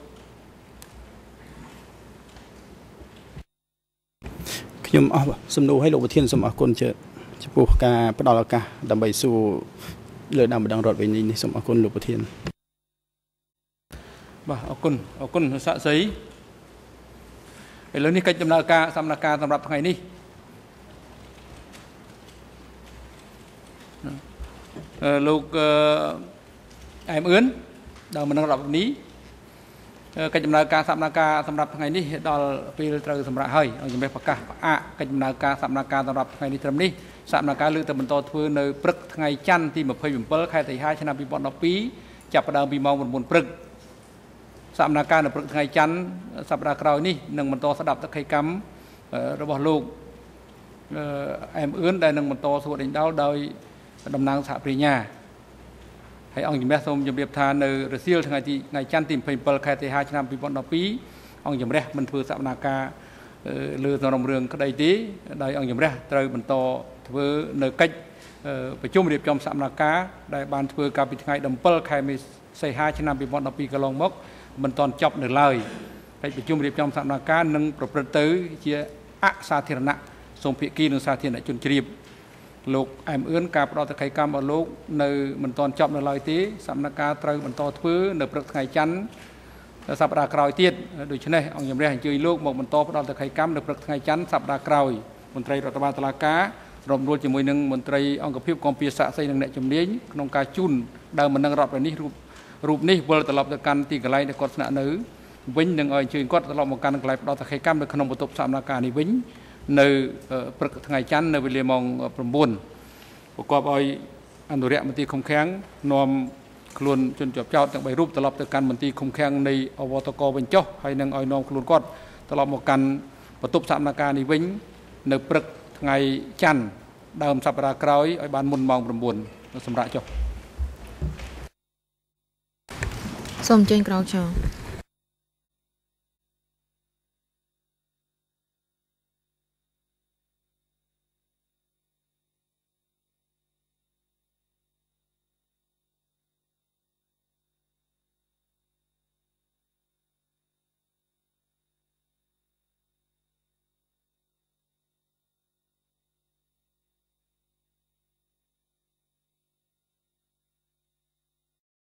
ខ្ញុំអស់សំណួរឲ្យលោកប្រធានសូមអរគុណចំពោះការផ្ដល់ឱកាសដើម្បីសួរលើដើមម្ដងរដ្ឋវិញនេះសូមអរគុណលោកប្រធានបាទអរគុណសាក់សីឥឡូវនេះកិច្ចដំណើរការសម្រាប់ថ្ងៃនេះលោកអែមអឿនដើមម្ដងរដ្ឋនេះកិច្ចដំណើរការសម្រាប់ថ្ងៃនេះដល់ពេលត្រូវសម្រាប់ហើយអង្គជំរះប្រកាសផ្អាកកិច្ចដំណើរការសម្រាប់ថ្ងៃនេះត្រឹមនេះសម្រាប់ការលើកទៅបន្តធ្វើនៅព្រឹកថ្ងៃច័ន្ទទី27ខែសីហាឆ្នាំ2012ចាប់ផ្ដើមពីម៉ោង9ព្រឹកសម្រាប់ការនៅព្រឹកថ្ងៃច័ន្ទសប្តាហ៍ក្រោយនេះនឹងបន្តស្ដាប់តក្កកម្មរបស់លោកអែមអឿនដែលនឹងបន្តសួរដេញដោលដោយតំណាងសហប្រញ្ញាហើយអង្គជំរះសូមជម្រាបថានៅរសៀលថ្ងៃច័ន្ទទី27ខែសីហាឆ្នាំ2012អង្គជំរះមិនធ្វើសកម្មភាពលើសំណុំរឿងក្តីទេដោយអង្គជំរះត្រូវបន្តធ្វើនៅកិច្ចប្រជុំរៀបចំសកម្មភាពដែលបានធ្វើកាលពីថ្ងៃ17ខែសីហាឆ្នាំ2012កន្លងមកមិនទាន់ចប់នៅឡើយកិច្ចប្រជុំរៀបចំសកម្មភាពនឹងប្រព្រឹត្តទៅជាអសាធារណៈសូមភាគីនិងសាធារណជនជ្រាបលោកអែមអឿនការផ្ដល់តក្កកម្មរបស់លោកនៅមិនទាន់ចប់នៅឡើយទេសកម្មភាពត្រូវបន្តធ្វើនៅព្រឹកថ្ងៃច័ន្ទសប្តាហ៍ក្រោយទៀតដូច្នេះអង្គជំរះអញ្ជើញលោកមកបន្តផ្ដល់តក្កកម្មនៅព្រឹកថ្ងៃច័ន្ទសប្តាហ៍ក្រោយមន្ត្រីរដ្ឋបាលតុលាការរំលួលជាមួយនឹងមន្ត្រីអង្គភាពគំពីសាក់សីនិងអ្នកជំនាញក្នុងការជូនដើមម្ដងរដ្ឋនេះរូបនេះវិលត្រឡប់ទៅកាន់ទីកន្លែងដែលគាត់ស្នាក់នៅវិញនឹងឲ្យអញ្ជើញគាត់ត្រឡប់មកកាន់កន្លែងផ្ដល់តក្កកម្មនៅក្នុងបន្ទប់សកម្មភាពនេះវិញនៅព្រឹកថ្ងៃច័ន្ទនៅវេលាម៉ោង9ប្រកបឲ្យអនុរិយមន្ត្រីឃុំឃាំងនាំខ្លួនជនជាប់ចោទទាំង3រូបត្រឡប់ទៅកាន់មន្ទីរឃុំឃាំងនៃអវតកវិញចុះហើយនឹងឲ្យនាំខ្លួនគាត់ត្រឡប់មកកាន់បន្ទប់សកម្មភាពនេះវិញនៅព្រឹកថ្ងៃច័ន្ទដើមសប្តាហ៍ក្រោយឲ្យបានមុនម៉ោង9សម្រាប់ចុះសូមអញ្ជើញក្រោកឈរ